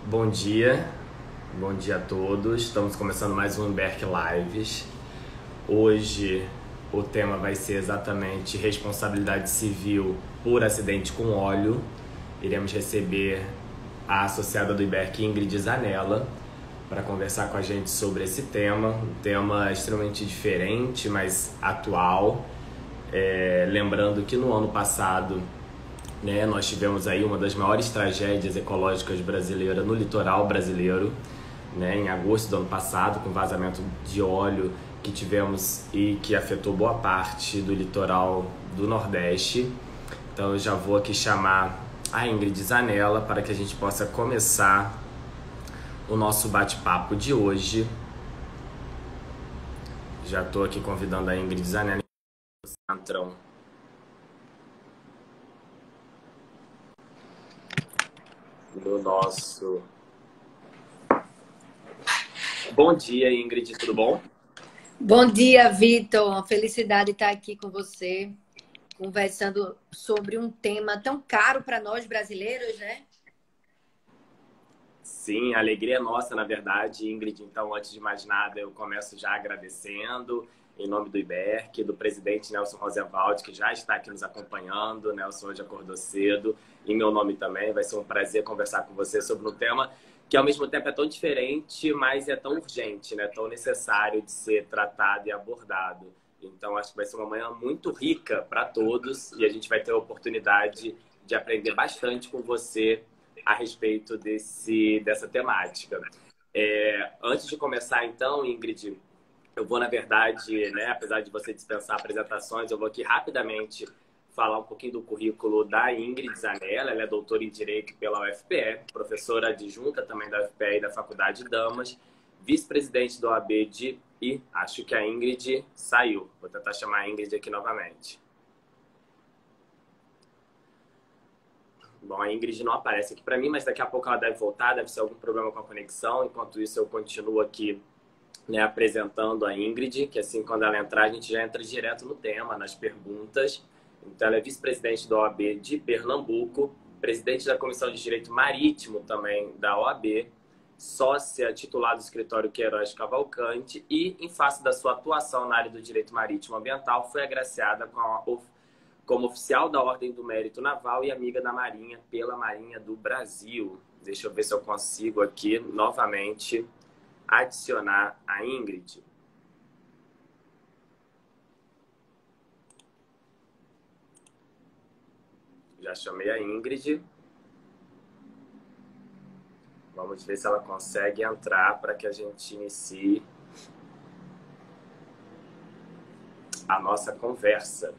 Bom dia a todos. Estamos começando mais um Embark Lives. Hoje o tema vai ser exatamente responsabilidade civil por acidente com óleo. Iremos receber a associada do Embark, Ingrid Zanella, para conversar com a gente sobre esse tema. Um tema extremamente diferente, mas atual. Lembrando que no ano passado, nós tivemos aí uma das maiores tragédias ecológicas brasileiras no litoral brasileiro, em agosto do ano passado, com vazamento de óleo que tivemos e que afetou boa parte do litoral do Nordeste. Então eu já vou aqui chamar a Ingrid Zanella para que a gente possa começar o nosso bate-papo de hoje. Já estou aqui convidando a Ingrid Zanella do nosso... Bom dia, Ingrid, tudo bom? Bom dia, Vitor. Uma felicidade estar aqui com você, conversando sobre um tema tão caro para nós brasileiros, né? Sim, a alegria é nossa, na verdade, Ingrid. Então, antes de mais nada, eu começo já agradecendo em nome do IBERC, do presidente Nelson Roosevelt, que já está aqui nos acompanhando. Nelson hoje acordou cedo. Em meu nome também, vai ser um prazer conversar com você sobre um tema que, ao mesmo tempo, é tão diferente, mas é tão urgente, tão necessário de ser tratado e abordado. Então, acho que vai ser uma manhã muito rica para todos e a gente vai ter a oportunidade de aprender bastante com você a respeito dessa temática. Antes de começar, então, Ingrid, eu vou, na verdade, apesar de você dispensar apresentações, eu vou aqui rapidamente falar um pouquinho do currículo da Ingrid Zanella. Ela é doutora em Direito pela UFPE, professora adjunta também da UFPE e da Faculdade Damas, vice-presidente da OAB e acho que a Ingrid saiu. Vou tentar chamar a Ingrid aqui novamente. Bom, a Ingrid não aparece aqui para mim, mas daqui a pouco ela deve voltar, deve ser algum problema com a conexão. Enquanto isso, eu continuo aqui apresentando a Ingrid, que assim, quando ela entrar, a gente já entra direto no tema, nas perguntas. Então, ela é vice-presidente da OAB de Pernambuco, presidente da Comissão de Direito Marítimo também da OAB, sócia titular do escritório Queiroz Cavalcante e, em face da sua atuação na área do direito marítimo ambiental, foi agraciada como oficial da Ordem do Mérito Naval e amiga da Marinha pela Marinha do Brasil. Deixa eu ver se eu consigo aqui novamente adicionar a Ingrid. Já chamei a Ingrid. Vamos ver se ela consegue entrar para que a gente inicie a nossa conversa.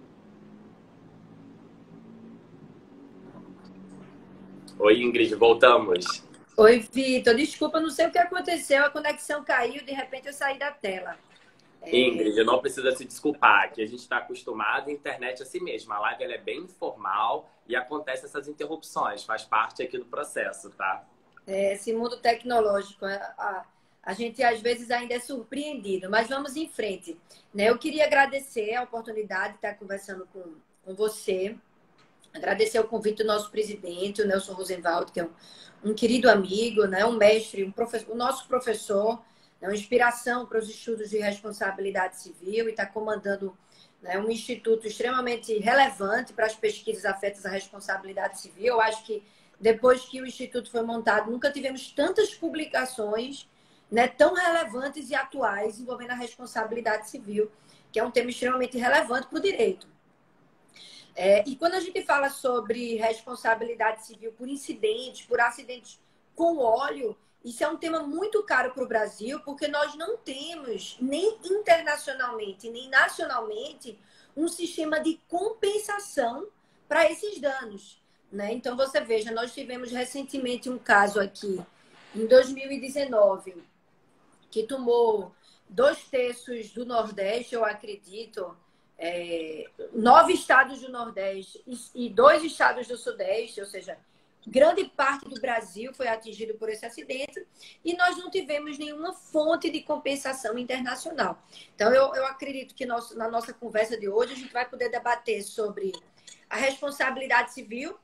Oi, Ingrid, voltamos. Oi, Vitor. Desculpa, não sei o que aconteceu, a conexão caiu, de repente eu saí da tela. Ingrid, não precisa se desculpar, que a gente está acostumado, a internet é assim mesmo. A live ela é bem informal e acontece essas interrupções, faz parte aqui do processo, tá? Esse mundo tecnológico, a gente às vezes ainda é surpreendido, mas vamos em frente. Eu queria agradecer a oportunidade de estar conversando com você, agradecer o convite do nosso presidente, o Nelson Roosevelt, que é um querido amigo, um mestre, o nosso professor, uma inspiração para os estudos de responsabilidade civil e está comandando um instituto extremamente relevante para as pesquisas afetas à responsabilidade civil. Eu acho que depois que o instituto foi montado, nunca tivemos tantas publicações tão relevantes e atuais envolvendo a responsabilidade civil, que é um tema extremamente relevante para o direito. E quando a gente fala sobre responsabilidade civil por incidentes, por acidentes com óleo, isso é um tema muito caro para o Brasil, porque nós não temos, nem internacionalmente, nem nacionalmente, um sistema de compensação para esses danos. Então, você veja, nós tivemos recentemente um caso aqui, em 2019, que tomou 2/3 do Nordeste, eu acredito, 9 estados do Nordeste e 2 estados do Sudeste, ou seja, grande parte do Brasil foi atingido por esse acidente e nós não tivemos nenhuma fonte de compensação internacional. Então, eu acredito que na nossa conversa de hoje a gente vai poder debater sobre a responsabilidade civil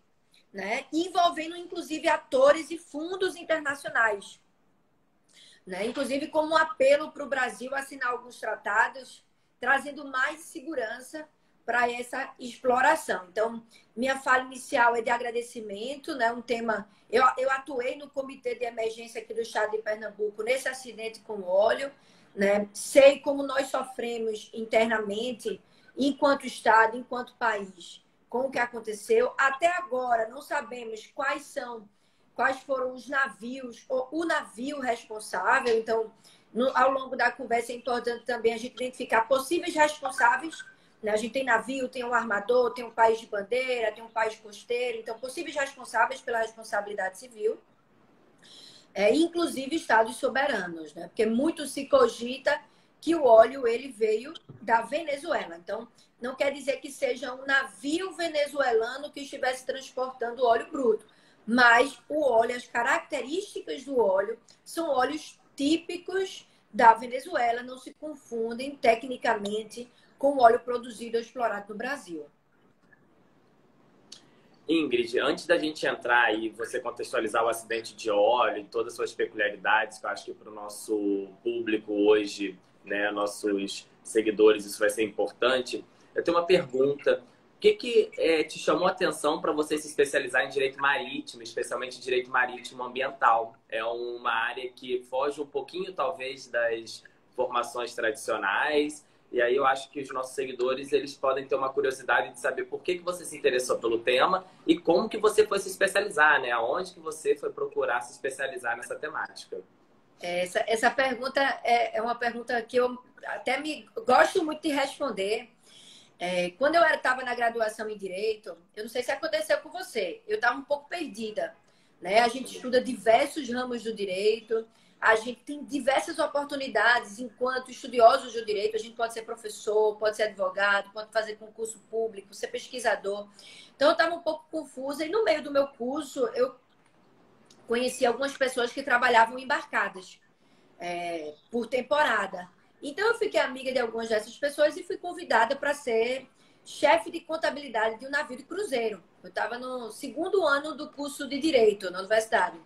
né? Envolvendo, inclusive, atores e fundos internacionais, né? Inclusive, como um apelo para o Brasil assinar alguns tratados, trazendo mais segurança para essa exploração. Então, minha fala inicial é de agradecimento, né? Um tema... Eu atuei no Comitê de Emergência aqui do Estado de Pernambuco nesse acidente com óleo, né? Sei como nós sofremos internamente, enquanto Estado, enquanto país, com o que aconteceu. Até agora, não sabemos quais foram os navios, ou o navio responsável. Então, ao longo da conversa é importante também a gente identificar possíveis responsáveis, né? A gente tem navio, tem um armador, tem um país de bandeira, tem um país costeiro. Então, possíveis responsáveis pela responsabilidade civil. Inclusive estados soberanos, né? Porque muito se cogita que o óleo ele veio da Venezuela. Então, não quer dizer que seja um navio venezuelano que estivesse transportando óleo bruto, mas o óleo, as características do óleo são óleos típicos da Venezuela, não se confundem tecnicamente com o óleo produzido ou explorado no Brasil. Ingrid, antes da gente entrar e você contextualizar o acidente de óleo e todas as suas peculiaridades, que eu acho que para o nosso público hoje, né, nossos seguidores, isso vai ser importante, eu tenho uma pergunta. O que te chamou a atenção para você se especializar em direito marítimo, especialmente direito marítimo ambiental? É uma área que foge um pouquinho, talvez, das formações tradicionais. E aí eu acho que os nossos seguidores eles podem ter uma curiosidade de saber por que você se interessou pelo tema e como que você foi se especializar, né? Aonde que você foi procurar se especializar nessa temática? Essa pergunta é uma pergunta que eu até gosto muito de responder. Quando eu estava na graduação em Direito, eu não sei se aconteceu com você, eu estava um pouco perdida, né? A gente estuda diversos ramos do direito, a gente tem diversas oportunidades enquanto estudiosos do direito. A gente pode ser professor, pode ser advogado, pode fazer concurso público, ser pesquisador. Então, eu estava um pouco confusa e no meio do meu curso, eu conheci algumas pessoas que trabalhavam embarcadas por temporada. Então, eu fiquei amiga de algumas dessas pessoas e fui convidada para ser chefe de contabilidade de um navio de cruzeiro. Eu estava no segundo ano do curso de Direito na universidade.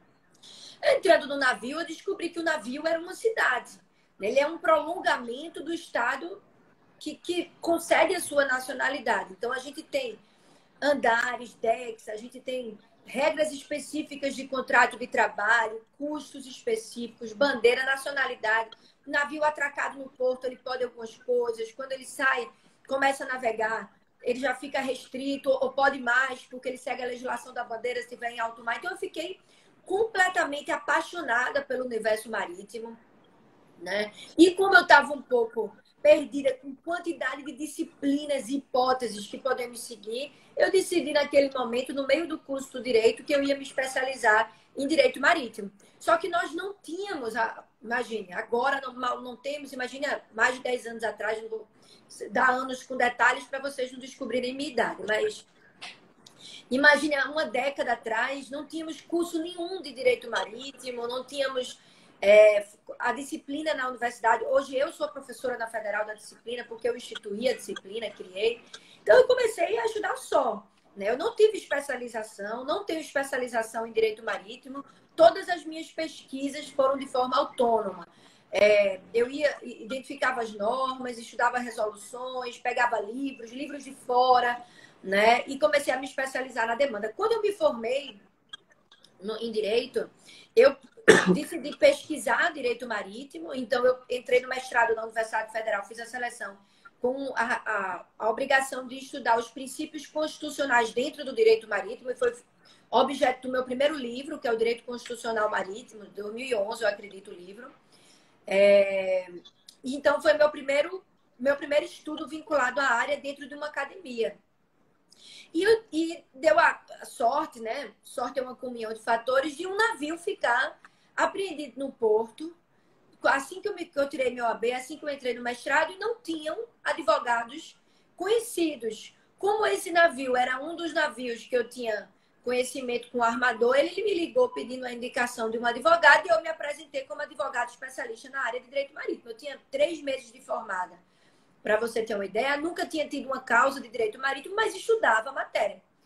Entrando no navio, eu descobri que o navio era uma cidade. Ele é um prolongamento do Estado que concede a sua nacionalidade. Então, a gente tem andares, decks, a gente tem regras específicas de contrato de trabalho, custos específicos, bandeira, nacionalidade. Navio atracado no porto, ele pode algumas coisas. Quando ele sai, começa a navegar, ele já fica restrito ou pode mais, porque ele segue a legislação da bandeira se estiver em alto mar. Então, eu fiquei completamente apaixonada pelo universo marítimo, né? E como eu estava um pouco perdida com quantidade de disciplinas e hipóteses que podemos seguir, eu decidi naquele momento, no meio do curso do Direito, que eu ia me especializar em Direito Marítimo. Só que nós não tínhamos, imagine, agora não temos, imagina, mais de 10 anos atrás, não vou dar anos com detalhes para vocês não descobrirem minha idade, mas imagine, há uma década atrás, não tínhamos curso nenhum de Direito Marítimo, não tínhamos a disciplina na universidade. Hoje eu sou professora na Federal da disciplina, porque eu instituí a disciplina, criei. Então, eu comecei a ajudar só, né? Eu não tive especialização, não tenho especialização em Direito Marítimo. Todas as minhas pesquisas foram de forma autônoma. Eu identificava as normas, estudava resoluções, pegava livros de fora, né? E comecei a me especializar na demanda. Quando eu me formei em Direito, eu decidi pesquisar Direito Marítimo. Então, eu entrei no mestrado na Universidade Federal, fiz a seleção com a obrigação de estudar os princípios constitucionais dentro do Direito Marítimo, e foi objeto do meu primeiro livro, que é o Direito Constitucional Marítimo, de 2011, eu acredito, o livro. Então, foi meu primeiro estudo vinculado à área dentro de uma academia. E deu a sorte, né? Sorte é uma comunhão de fatores, de um navio ficar apreendido no porto, assim que eu tirei meu AB, assim que eu entrei no mestrado, e não tinham advogados conhecidos. Como esse navio era um dos navios que eu tinha conhecimento com o armador, ele me ligou pedindo a indicação de um advogado e eu me apresentei como advogado especialista na área de direito marítimo. Eu tinha 3 meses de formada. Para você ter uma ideia, nunca tinha tido uma causa de direito marítimo, mas estudava a matéria.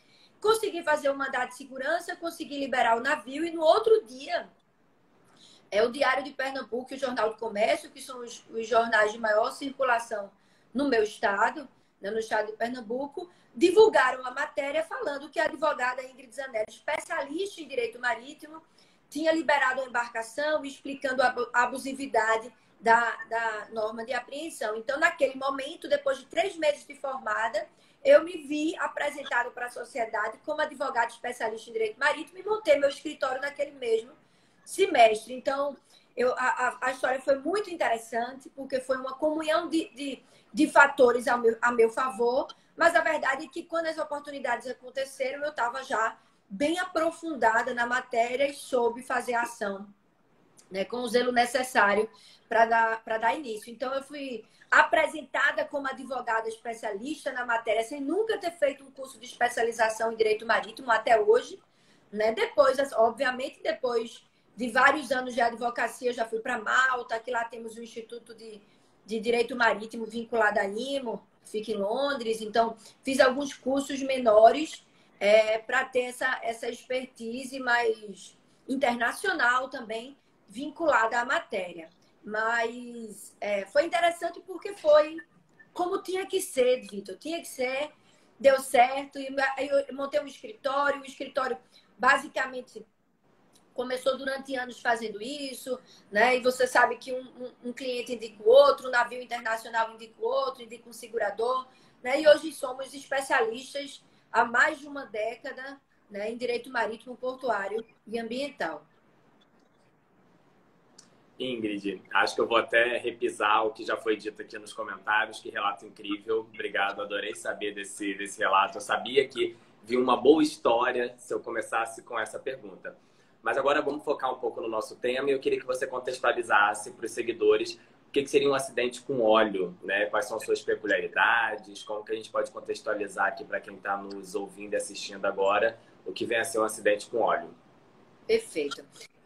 consegui fazer o mandado de segurança, consegui liberar o navio e no outro dia, o Diário de Pernambuco e o Jornal do Comércio, que são os jornais de maior circulação no meu estado, né, no estado de Pernambuco, divulgaram a matéria falando que a advogada Ingrid Zanelli, especialista em direito marítimo, tinha liberado a embarcação, explicando a abusividade da norma de apreensão. Então, naquele momento, depois de 3 meses de formada, eu me vi apresentado para a sociedade como advogada especialista em direito marítimo e montei meu escritório naquele mesmo semestre. Então, a história foi muito interessante, porque foi uma comunhão de fatores a meu favor, mas a verdade é que quando as oportunidades aconteceram, eu estava já bem aprofundada na matéria e soube fazer a ação, né, com o zelo necessário para dar início. Então, eu fui apresentada como advogada especialista na matéria, sem nunca ter feito um curso de especialização em direito marítimo até hoje, né? Depois, obviamente, depois de vários anos de advocacia, eu já fui para Malta, que lá temos o Instituto de Direito Marítimo vinculado à IMO, fica em Londres. Então, fiz alguns cursos menores para ter essa expertise mais internacional também, vinculada à matéria. Mas foi interessante porque foi como tinha que ser, Vitor. Tinha que ser, deu certo. E eu montei um escritório. O escritório, basicamente, começou durante anos fazendo isso, né? E você sabe que um cliente indica o outro, um navio internacional indica o outro, indica um segurador, né? E hoje somos especialistas há mais de uma década, né, em direito marítimo, portuário e ambiental. Ingrid, acho que eu vou até repisar o que já foi dito aqui nos comentários. Que relato incrível. Obrigado, adorei saber desse relato. Eu sabia que vi uma boa história se eu começasse com essa pergunta. Mas agora vamos focar um pouco no nosso tema e eu queria que você contextualizasse para os seguidores o que seria um acidente com óleo, né? Quais são suas peculiaridades, como que a gente pode contextualizar aqui para quem está nos ouvindo e assistindo agora o que vem a ser um acidente com óleo. Perfeito.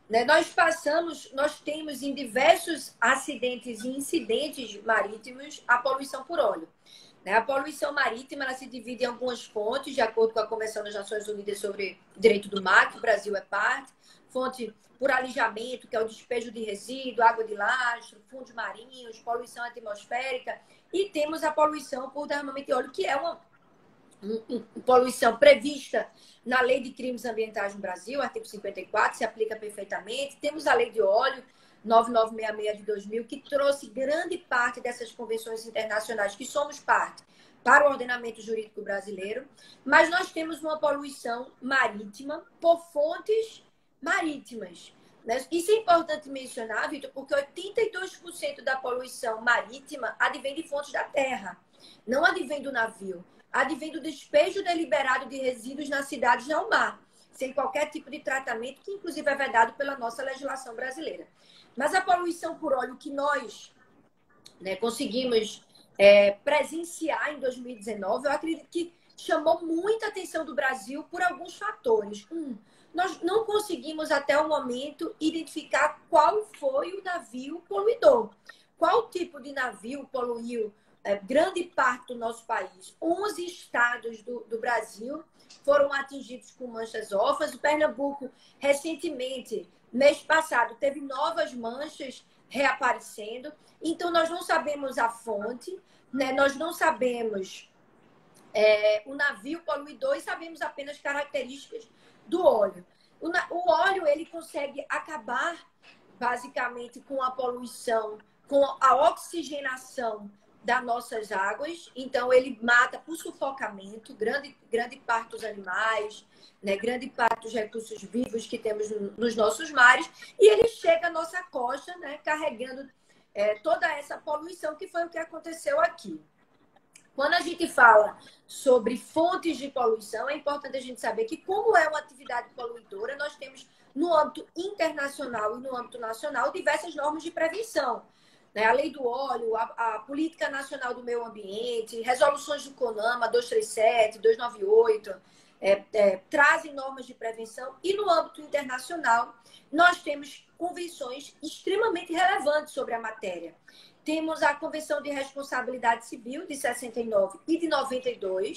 Nós temos em diversos acidentes e incidentes marítimos a poluição por óleo. A poluição marítima ela se divide em algumas fontes, de acordo com a Convenção das Nações Unidas sobre Direito do Mar, que o Brasil é parte. Fonte por alijamento, que é o despejo de resíduo, água de lastro, fundos marinhos, poluição atmosférica. E temos a poluição por derramamento de óleo, que é uma poluição prevista na Lei de Crimes Ambientais no Brasil, artigo 54, se aplica perfeitamente. Temos a Lei de Óleo 9966 de 2000, que trouxe grande parte dessas convenções internacionais que somos parte para o ordenamento jurídico brasileiro. Mas nós temos uma poluição marítima por fontes marítimas. Isso é importante mencionar, Vitor, porque 82% da poluição marítima advém de fontes da terra, não advém do navio. Advém do despejo deliberado de resíduos nas cidades ao mar, sem qualquer tipo de tratamento, que inclusive é vedado pela nossa legislação brasileira. Mas a poluição por óleo que nós, né, conseguimos presenciar em 2019, eu acredito que chamou muita atenção do Brasil por alguns fatores. Nós não conseguimos até o momento identificar qual foi o navio poluidor. Qual tipo de navio poluiu grande parte do nosso país. 11 estados do Brasil foram atingidos com manchas órfãs. O Pernambuco, recentemente, mês passado, teve novas manchas reaparecendo. Então, nós não sabemos a fonte, né? Nós não sabemos o navio poluidor e sabemos apenas características do óleo. O óleo ele consegue acabar, basicamente, com a poluição, com a oxigenação das nossas águas. Então, ele mata por sufocamento grande parte dos animais, né? Grande parte dos recursos vivos que temos nos nossos mares. E ele chega à nossa costa, né? Carregando toda essa poluição, que foi o que aconteceu aqui. Quando a gente fala sobre fontes de poluição, é importante a gente saber que, como é uma atividade poluidora, nós temos, no âmbito internacional e no âmbito nacional, diversas normas de prevenção. A Lei do Óleo, a Política Nacional do Meio Ambiente, resoluções do CONAMA 237, 298, trazem normas de prevenção. E no âmbito internacional, nós temos convenções extremamente relevantes sobre a matéria. Temos a Convenção de Responsabilidade Civil de 69 e de 92,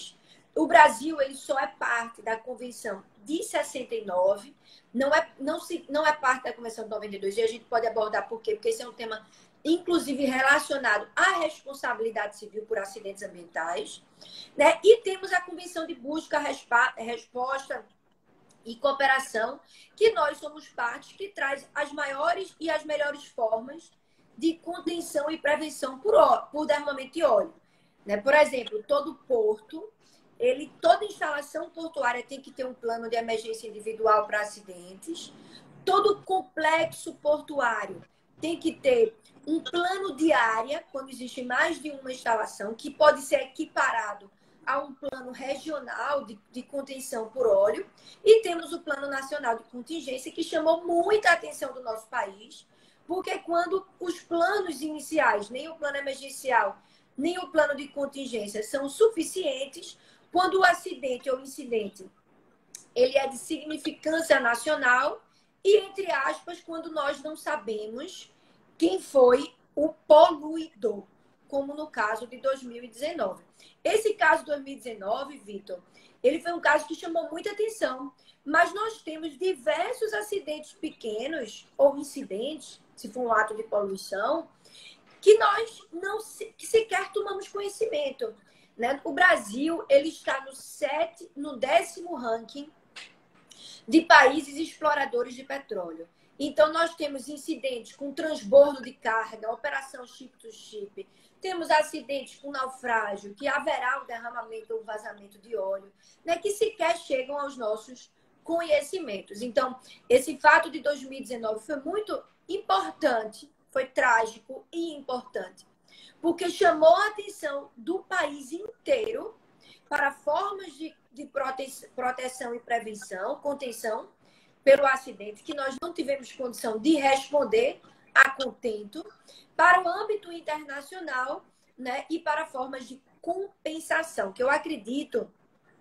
O Brasil ele só é parte da Convenção de 69, não é parte da Convenção de 92, e a gente pode abordar por quê? Porque esse é um tema, inclusive, relacionado à responsabilidade civil por acidentes ambientais, né? E temos a Convenção de Busca, Resposta e Cooperação, que nós somos parte, que traz as maiores e as melhores formas de contenção e prevenção por derramamento de óleo. Né? Por exemplo, todo porto, toda instalação portuária tem que ter um plano de emergência individual para acidentes. Todo complexo portuário tem que ter um plano de área, quando existe mais de uma instalação, que pode ser equiparado a um plano regional de contenção por óleo. E temos o Plano Nacional de Contingência, que chamou muita atenção do nosso país, porque quando os planos iniciais, nem o plano emergencial, nem o plano de contingência são suficientes, quando o acidente ou incidente ele é de significância nacional e, entre aspas, quando nós não sabemos quem foi o poluidor, como no caso de 2019. Esse caso de 2019, Vitor, ele foi um caso que chamou muita atenção, mas nós temos diversos acidentes pequenos ou incidentes, se for um ato de poluição, que nós que sequer tomamos conhecimento. Né? O Brasil ele está no 10º ranking de países exploradores de petróleo. Então, nós temos incidentes com transbordo de carga, operação chip-to-chip, temos acidentes com naufrágio, que haverá o derramamento ou vazamento de óleo, né, que sequer chegam aos nossos conhecimentos. Então, esse fato de 2019 foi muito importante, foi trágico e importante, porque chamou a atenção do país inteiro para formas de proteção e prevenção, contenção pelo acidente, que nós não tivemos condição de responder a contento, para o âmbito internacional, né, e para formas de compensação, que eu acredito,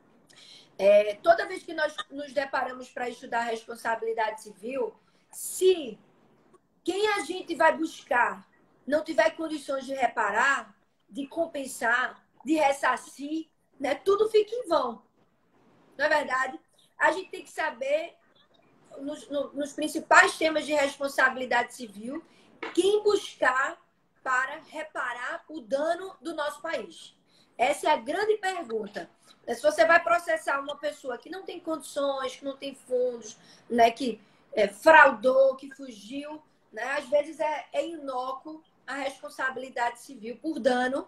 toda vez que nós nos deparamos para estudar a responsabilidade civil, se quem a gente vai buscar não tiver condições de reparar, de compensar, de ressarcir, né, tudo fica em vão. Não é verdade? A gente tem que saber, nos principais temas de responsabilidade civil, quem buscar para reparar o dano do nosso país. Essa é a grande pergunta. Se você vai processar uma pessoa que não tem condições, que não tem fundos, né, que fraudou, que fugiu, né, às vezes é inócuo a responsabilidade civil por dano,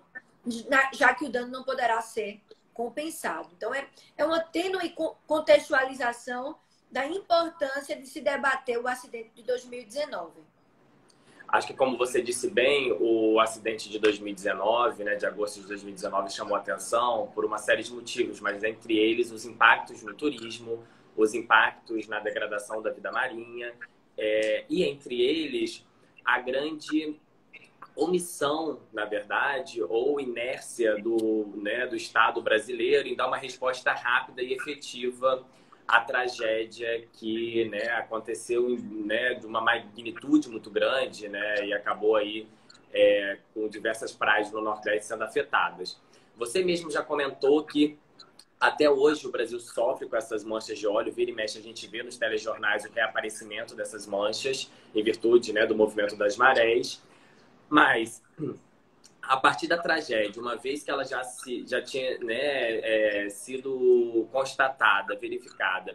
já que o dano não poderá ser compensado. Então, é uma tênue contextualização da importância de se debater o acidente de 2019. Acho que, como você disse bem, o acidente de 2019, né, de agosto de 2019, chamou atenção por uma série de motivos, mas entre eles os impactos no turismo, os impactos na degradação da vida marinha, e entre eles a grande omissão, na verdade, ou inércia do Estado brasileiro em dar uma resposta rápida e efetiva à tragédia que, né, aconteceu, né, de uma magnitude muito grande, né, e acabou aí com diversas praias no Nordeste sendo afetadas. Você mesmo já comentou que até hoje o Brasil sofre com essas manchas de óleo. Vira e mexe, a gente vê nos telejornais o reaparecimento dessas manchas em virtude, né, do movimento das marés. Mas, a partir da tragédia, uma vez que ela já tinha, né, sido constatada, verificada,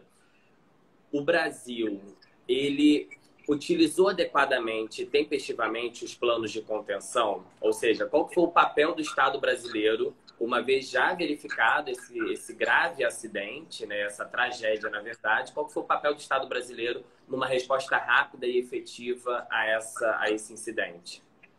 o Brasil, ele utilizou adequadamente, tempestivamente, os planos de contenção? Ou seja, qual foi o papel do Estado brasileiro, uma vez já verificado esse grave acidente, né, essa tragédia, na verdade, qual foi o papel do Estado brasileiro numa resposta rápida e efetiva a esse incidente?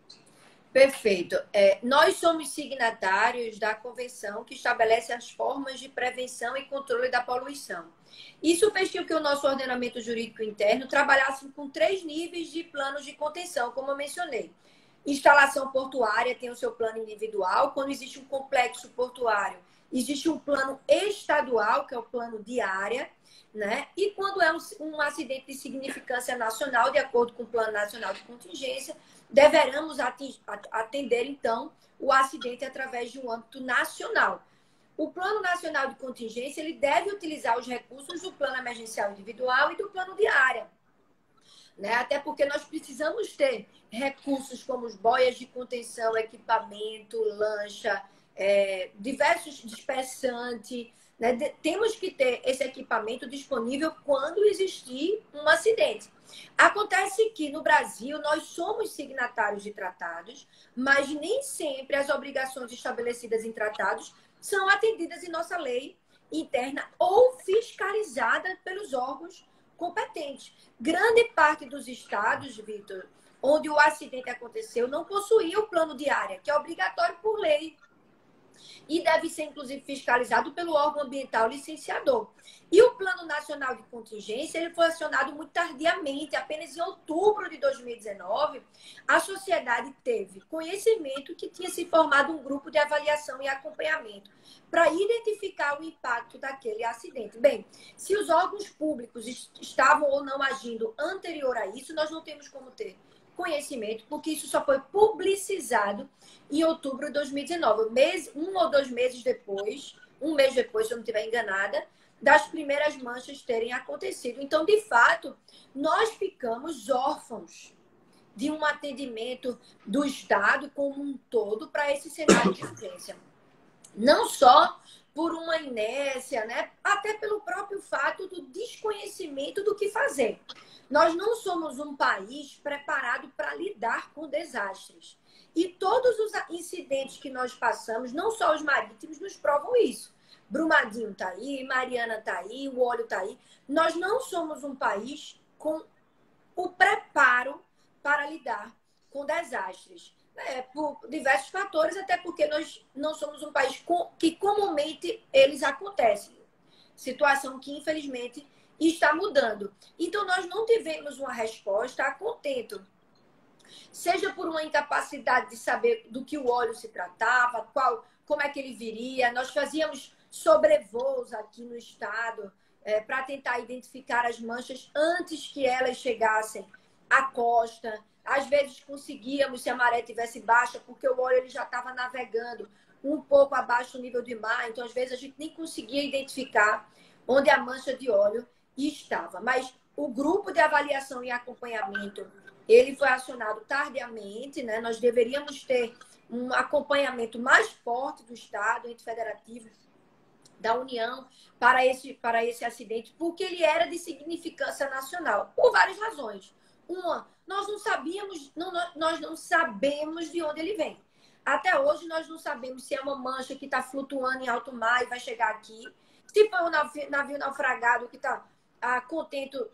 Perfeito. Nós somos signatários da convenção que estabelece as formas de prevenção e controle da poluição. Isso fez com que o nosso ordenamento jurídico interno trabalhasse com 3 níveis de planos de contenção, como eu mencionei. Instalação portuária tem o seu plano individual. Quando existe um complexo portuário, existe um plano estadual, que é o plano de área, né? E quando é um acidente de significância nacional, de acordo com o Plano Nacional de Contingência, deveremos atender, então, o acidente através de um âmbito nacional. o Plano Nacional de Contingência ele deve utilizar os recursos do Plano Emergencial Individual e do Plano de Área. Né? Até porque nós precisamos ter recursos como os boias de contenção, equipamento, lancha, diversos dispersantes. Né? Temos que ter esse equipamento disponível quando existir um acidente. Acontece que no Brasil nós somos signatários de tratados, mas nem sempre as obrigações estabelecidas em tratados são atendidas em nossa lei interna ou fiscalizadas pelos órgãos competentes. Grande parte dos estados, Vitor, onde o acidente aconteceu, não possuía o plano de área, que é obrigatório por lei. E deve ser, inclusive, fiscalizado pelo órgão ambiental licenciador. E o Plano Nacional de Contingência ele foi acionado muito tardiamente, apenas em outubro de 2019, a sociedade teve conhecimento que tinha se formado um grupo de avaliação e acompanhamento para identificar o impacto daquele acidente. Bem, se os órgãos públicos estavam ou não agindo anterior a isso, nós não temos como ter conhecimento, porque isso só foi publicizado em outubro de 2019, um ou 2 meses depois, um mês depois, se eu não estiver enganada, das primeiras manchas terem acontecido. Então, de fato, nós ficamos órfãos de um atendimento do Estado como um todo para esse cenário de urgência. Não só por uma inércia, né? Até pelo próprio fato do desconhecimento do que fazer. Nós não somos um país preparado para lidar com desastres. E todos os incidentes que nós passamos, não só os marítimos, nos provam isso. Brumadinho está aí, Mariana está aí, o óleo está aí. Nós não somos um país com o preparo para lidar com desastres. Por diversos fatores, até porque nós não somos um país que comumente eles acontecem. Situação que, infelizmente, está mudando. Então, nós não tivemos uma resposta a contento. Seja por uma incapacidade de saber do que o óleo se tratava, como é que ele viria. Nós fazíamos sobrevoos aqui no estado para tentar identificar as manchas antes que elas chegassem à costa. Às vezes conseguíamos, se a maré estivesse baixa, porque o óleo ele já estava navegando um pouco abaixo do nível do mar. Então, às vezes, a gente nem conseguia identificar onde a mancha de óleo estava. Mas o grupo de avaliação e acompanhamento, ele foi acionado tardiamente, né? Nós deveríamos ter um acompanhamento mais forte do Estado, ente federativo, da União, para esse acidente, porque ele era de significância nacional, por várias razões. Uma, nós não sabemos de onde ele vem. Até hoje, nós não sabemos se é uma mancha que está flutuando em alto mar e vai chegar aqui, se foi um navio naufragado que está a contento,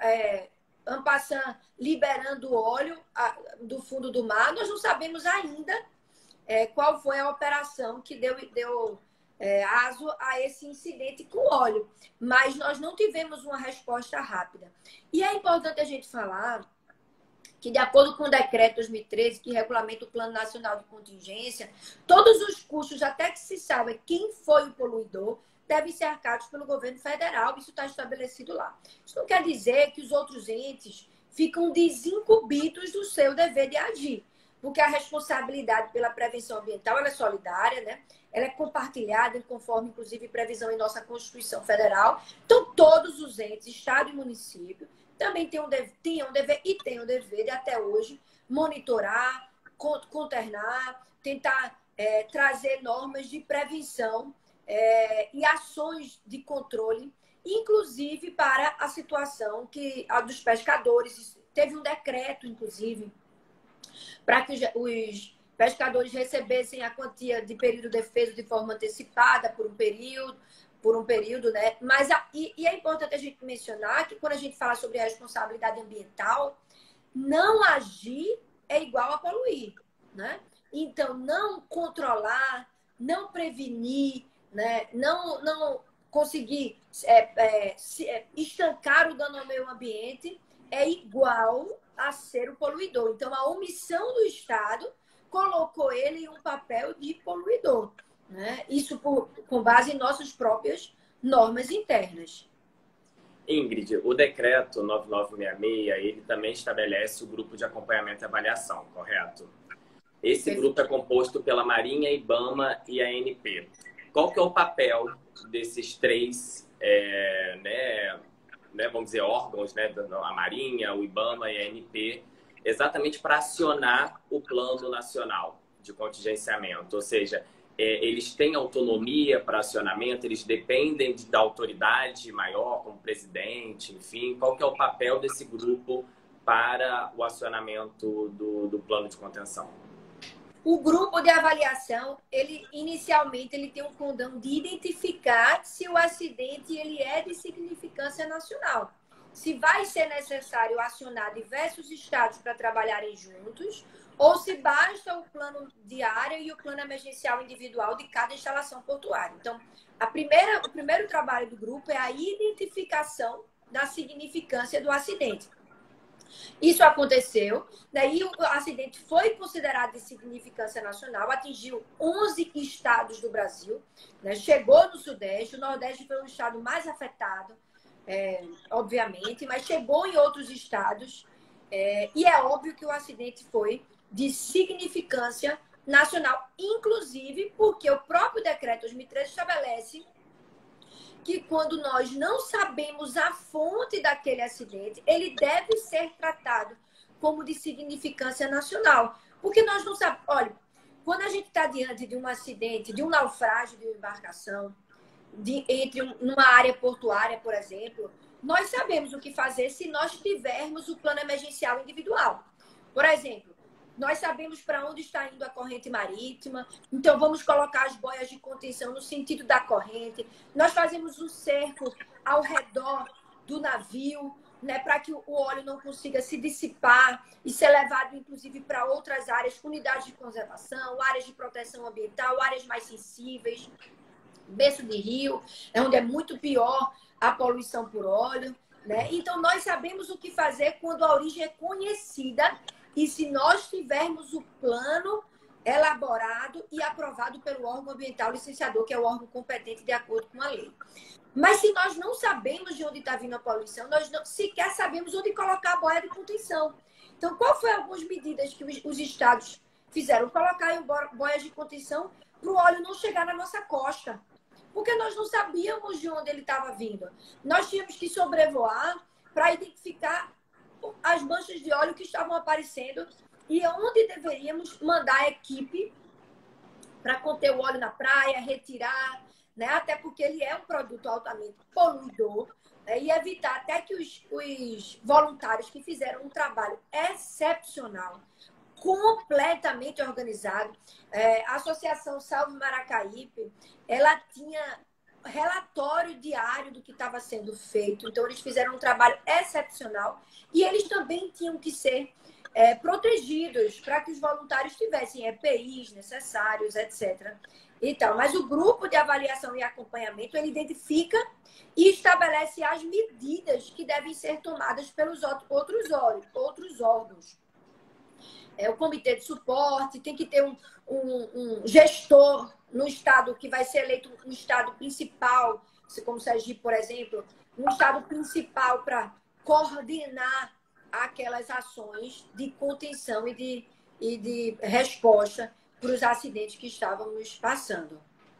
en passant, liberando óleo do fundo do mar. Nós não sabemos ainda qual foi a operação que deu aso a esse incidente com óleo. Mas nós não tivemos uma resposta rápida. E é importante a gente falar que, de acordo com o decreto 2013, que regulamenta o Plano Nacional de Contingência, todos os custos, até que se saiba quem foi o poluidor, devem ser arcados pelo governo federal. Isso está estabelecido lá. Isso não quer dizer que os outros entes ficam desincumbidos do seu dever de agir, porque a responsabilidade pela prevenção ambiental ela é solidária, né? Ela é compartilhada, conforme, inclusive, previsão em nossa Constituição Federal. Então, todos os entes, Estado e município, também tinham o dever de, até hoje, monitorar, conternar, tentar trazer normas de prevenção e ações de controle, inclusive para a situação a dos pescadores. Teve um decreto, inclusive, para que os pescadores recebessem a quantia de período de defesa de forma antecipada por um período, né? Mas e é importante a gente mencionar que, quando a gente fala sobre a responsabilidade ambiental, não agir é igual a poluir, né? Então, não controlar, não prevenir, né? Não conseguir estancar o dano ao meio ambiente é igual a ser o poluidor. Então, a omissão do Estado colocou ele em um papel de poluidor, né? Isso com base em nossas próprias normas internas. Ingrid, o decreto 9966, ele também estabelece o grupo de acompanhamento e avaliação, correto? Esse grupo é composto pela Marinha, IBAMA e a ANP. qual que é o papel desses três, vamos dizer, órgãos, né, a Marinha, o IBAMA e a ANP, exatamente para acionar o Plano Nacional de Contingenciamento? Ou seja, eles têm autonomia para acionamento, eles dependem da autoridade maior, como presidente, enfim. Qual que é o papel desse grupo para o acionamento do plano de contenção? O grupo de avaliação, inicialmente, ele tem um condão de identificar se o acidente ele é de significância nacional. Se vai ser necessário acionar diversos estados para trabalharem juntos, ou se basta o plano de área e o plano emergencial individual de cada instalação portuária. Então, o primeiro trabalho do grupo é a identificação da significância do acidente. Isso aconteceu, daí o acidente foi considerado de significância nacional, atingiu 11 estados do Brasil, né? Chegou no Sudeste, o Nordeste foi o estado mais afetado, obviamente, mas chegou em outros estados, e é óbvio que o acidente foi de significância nacional, inclusive porque o próprio decreto 2013 estabelece que quando nós não sabemos a fonte daquele acidente, ele deve ser tratado como de significância nacional. Porque nós não sabemos... Olha, quando a gente está diante de um acidente, de um naufrágio de uma embarcação, numa área portuária, por exemplo, nós sabemos o que fazer se nós tivermos o plano emergencial individual. Por exemplo, nós sabemos para onde está indo a corrente marítima, então vamos colocar as boias de contenção no sentido da corrente. Nós fazemos um cerco ao redor do navio, né, para que o óleo não consiga se dissipar e ser levado, inclusive, para outras áreas, unidades de conservação, áreas de proteção ambiental, áreas mais sensíveis, berço de rio, onde é muito pior a poluição por óleo, né? Então, nós sabemos o que fazer quando a origem é conhecida e se nós tivermos o plano elaborado e aprovado pelo órgão ambiental licenciador, que é o órgão competente de acordo com a lei. Mas se nós não sabemos de onde está vindo a poluição, nós não sequer sabemos onde colocar a boia de contenção. Então, qual foi algumas medidas que os estados fizeram? Colocar em boias de contenção para o óleo não chegar na nossa costa. Porque nós não sabíamos de onde ele estava vindo. Nós tínhamos que sobrevoar para identificar as manchas de óleo que estavam aparecendo e onde deveríamos mandar a equipe para conter o óleo na praia, retirar, né? Até porque ele é um produto altamente poluidor, né? E evitar até que os voluntários que fizeram um trabalho excepcional, completamente organizado, a Associação Salve Maracaípe, ela tinha relatório diário do que estava sendo feito. Então, eles fizeram um trabalho excepcional e eles também tinham que ser protegidos para que os voluntários tivessem EPIs necessários, etc. E tal. Mas o grupo de avaliação e acompanhamento, ele identifica e estabelece as medidas que devem ser tomadas pelos outros órgãos. O comitê de suporte, tem que ter um gestor no estado que vai ser eleito um estado principal, como Sergipe, por exemplo, um estado principal para coordenar aquelas ações de contenção e de resposta para os acidentes que estávamos passando.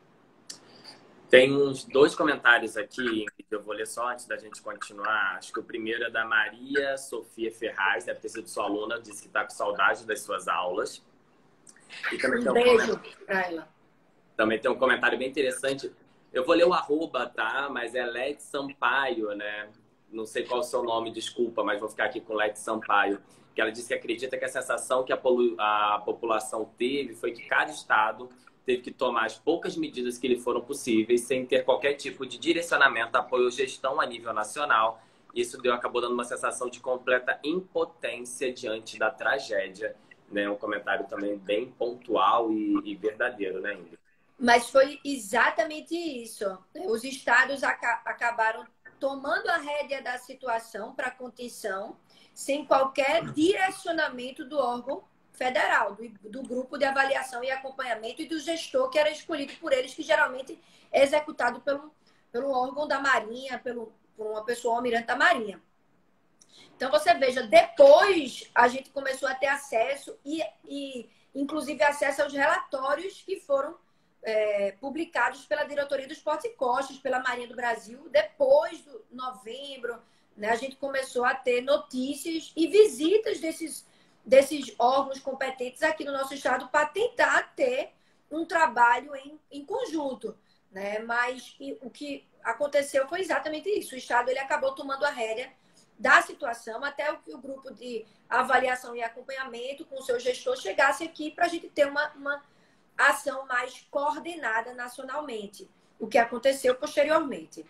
Tem uns 2 comentários aqui, que eu vou ler só antes da gente continuar. Acho que o primeiro é da Maria Sofia Ferraz, deve ter sido sua aluna, disse que está com saudade das suas aulas. E também um beijo para ela. Também tem um comentário bem interessante. Eu vou ler o @, tá? Mas é Led Sampaio, né? Não sei qual é o seu nome, desculpa, mas vou ficar aqui com Led Sampaio. Que ela disse que acredita que a sensação que a população teve foi que cada estado teve que tomar as poucas medidas que lhe foram possíveis, sem ter qualquer tipo de direcionamento, apoio ou gestão a nível nacional. Isso acabou dando uma sensação de completa impotência diante da tragédia. Né? Um comentário também bem pontual e verdadeiro, né, Ingrid? Mas foi exatamente isso. Os estados acabaram tomando a rédea da situação para contenção, sem qualquer direcionamento do órgão federal, do grupo de avaliação e acompanhamento e do gestor que era escolhido por eles, que geralmente é executado pelo órgão da Marinha, por uma pessoa almirante da Marinha. Então, você veja, depois a gente começou a ter acesso e inclusive, acesso aos relatórios que foram publicados pela Diretoria dos Portos e Costas, pela Marinha do Brasil. Depois do novembro, né, a gente começou a ter notícias e visitas desses órgãos competentes aqui no nosso estado para tentar ter um trabalho em conjunto, né? Mas o que aconteceu foi exatamente isso. O estado ele acabou tomando a rédea da situação até que o grupo de avaliação e acompanhamento com o seu gestor chegasse aqui para a gente ter uma ação mais coordenada nacionalmente, o que aconteceu posteriormente.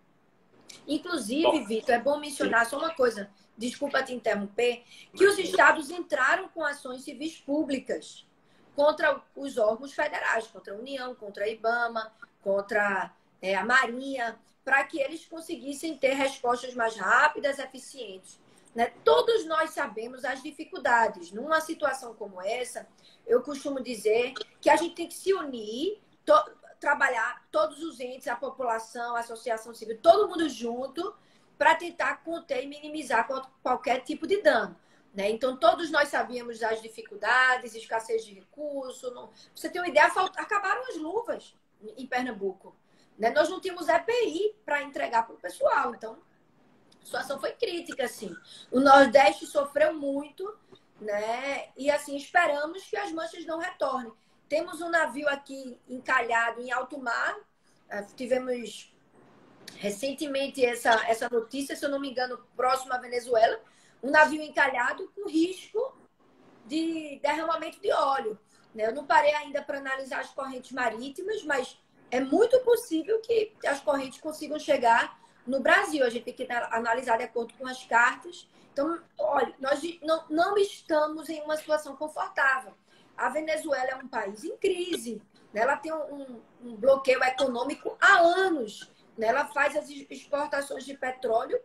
Inclusive, Vitor, é bom mencionar só uma coisa, desculpa te interromper, que os estados entraram com ações civis públicas contra os órgãos federais, contra a União, contra a IBAMA, contra a Marinha, para que eles conseguissem ter respostas mais rápidas, eficientes. Né? Todos nós sabemos as dificuldades. Numa situação como essa, eu costumo dizer que a gente tem que se unir, trabalhar todos os entes, a população, a associação civil, todo mundo junto, para tentar conter e minimizar qualquer tipo de dano. Né? Então, todos nós sabíamos das dificuldades, escassez de recursos. Pra você ter uma ideia, acabaram as luvas em Pernambuco. Né? Nós não tínhamos EPI para entregar para o pessoal. Então, a situação foi crítica, assim. O Nordeste sofreu muito, né? E, assim, esperamos que as manchas não retornem. Temos um navio aqui encalhado em alto mar. Tivemos recentemente essa notícia, se eu não me engano, próximo à Venezuela. Um navio encalhado com risco de derramamento de óleo. Né? Eu não parei ainda para analisar as correntes marítimas, mas é muito possível que as correntes consigam chegar no Brasil. A gente tem que analisar de acordo com as cartas. Então, olha, nós não estamos em uma situação confortável. A Venezuela é um país em crise. Né? Ela tem um bloqueio econômico há anos. Né? Ela faz as exportações de petróleo?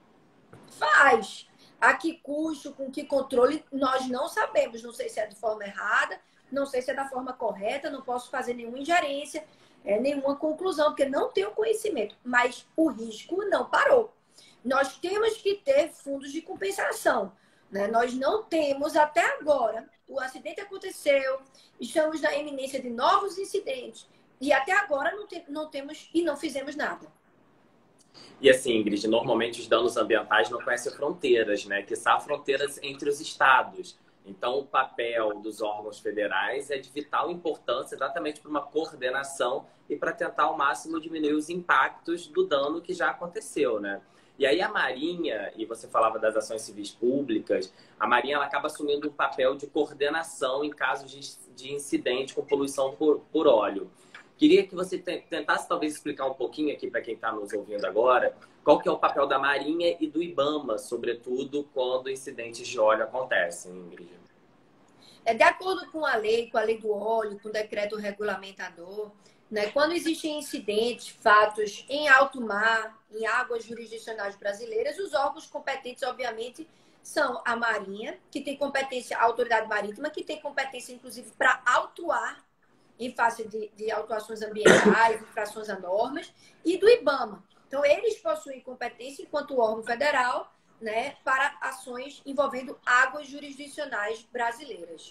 Faz. A que custo, com que controle, nós não sabemos. Não sei se é de forma errada, não sei se é da forma correta, não posso fazer nenhuma ingerência, nenhuma conclusão, porque não tenho conhecimento. Mas o risco não parou. Nós temos que ter fundos de compensação. Né? Nós não temos até agora. O acidente aconteceu, estamos na iminência de novos incidentes. E até agora não temos e não fizemos nada. E assim, Ingrid, normalmente os danos ambientais não conhecem fronteiras, né? Que são fronteiras entre os estados. Então, o papel dos órgãos federais é de vital importância exatamente para uma coordenação e para tentar ao máximo diminuir os impactos do dano que já aconteceu, né? E aí a Marinha, e você falava das ações civis públicas, a Marinha ela acaba assumindo um papel de coordenação em casos de incidente com poluição por óleo. Queria que você tentasse talvez explicar um pouquinho aqui para quem está nos ouvindo agora, qual que é o papel da Marinha e do IBAMA, sobretudo quando incidentes de óleo acontecem, Ingrid. De acordo com a lei do óleo, com o decreto regulamentador, né, quando existem incidentes, fatos em alto mar, em águas jurisdicionais brasileiras, os órgãos competentes, obviamente, são a Marinha, que tem competência, a Autoridade Marítima, que tem competência, inclusive, para autuar em face de autuações ambientais, infrações a normas, e do IBAMA. Então, eles possuem competência enquanto órgão federal, né, para ações envolvendo águas jurisdicionais brasileiras.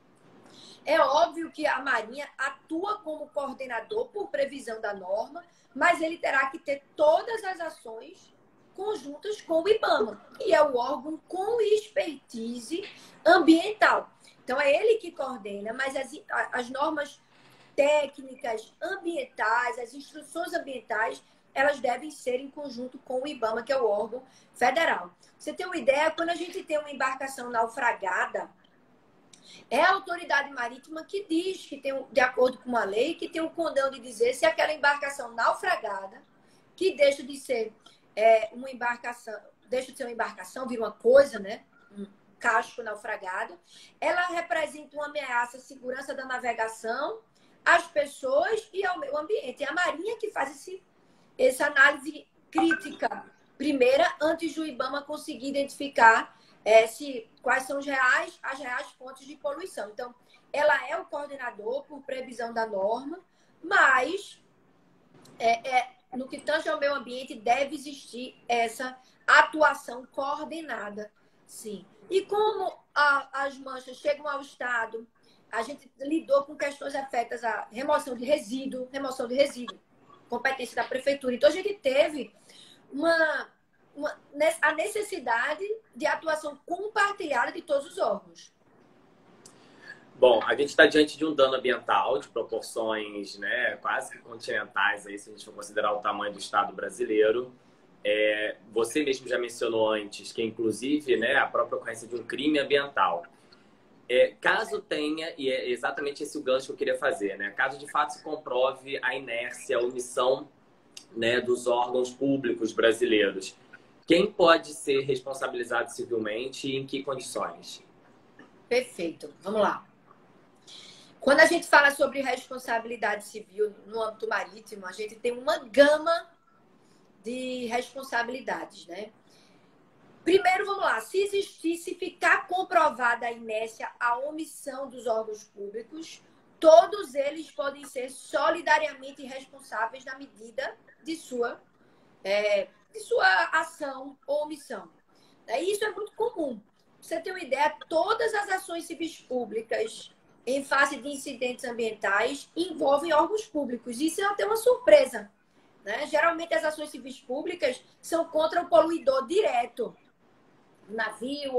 É óbvio que a Marinha atua como coordenador por previsão da norma, mas ele terá que ter todas as ações conjuntas com o IBAMA, que é o órgão com expertise ambiental. Então, é ele que coordena, mas as normas técnicas ambientais, as instruções ambientais, elas devem ser em conjunto com o IBAMA, que é o órgão federal. Você tem uma ideia, quando a gente tem uma embarcação naufragada, é a autoridade marítima que diz, que tem, de acordo com a lei, que tem o condão de dizer se aquela embarcação naufragada, que deixa de ser uma embarcação, vira uma coisa, né? Um casco naufragado, ela representa uma ameaça à segurança da navegação, às pessoas e ao meio ambiente. É a Marinha que faz essa análise crítica primeira, antes do IBAMA conseguir identificar quais são as reais fontes de poluição. Então, ela é o coordenador por previsão da norma, mas no que tange ao meio ambiente deve existir essa atuação coordenada, sim. E como as manchas chegam ao Estado, a gente lidou com questões afetas à remoção de resíduo, competência da prefeitura. Então, a gente teve a necessidade de atuação compartilhada de todos os órgãos. Bom, a gente está diante de um dano ambiental de proporções, né, quase que continentais, aí, se a gente for considerar o tamanho do Estado brasileiro. Você mesmo já mencionou antes que, inclusive, né, a própria ocorrência de um crime ambiental. Caso tenha, e é exatamente esse o gancho que eu queria fazer, né, caso de fato se comprove a inércia, a omissão, né, dos órgãos públicos brasileiros, quem pode ser responsabilizado civilmente e em que condições? Perfeito. Vamos lá. Quando a gente fala sobre responsabilidade civil no âmbito marítimo, a gente tem uma gama de responsabilidades, né? Primeiro, vamos lá. Se ficar comprovada a inércia, a omissão dos órgãos públicos, todos eles podem ser solidariamente responsáveis na medida de sua ação ou omissão. Isso é muito comum. Pra você ter uma ideia, todas as ações civis públicas em face de incidentes ambientais envolvem órgãos públicos. Isso é até uma surpresa, né? Geralmente as ações civis públicas são contra o poluidor direto, o navio,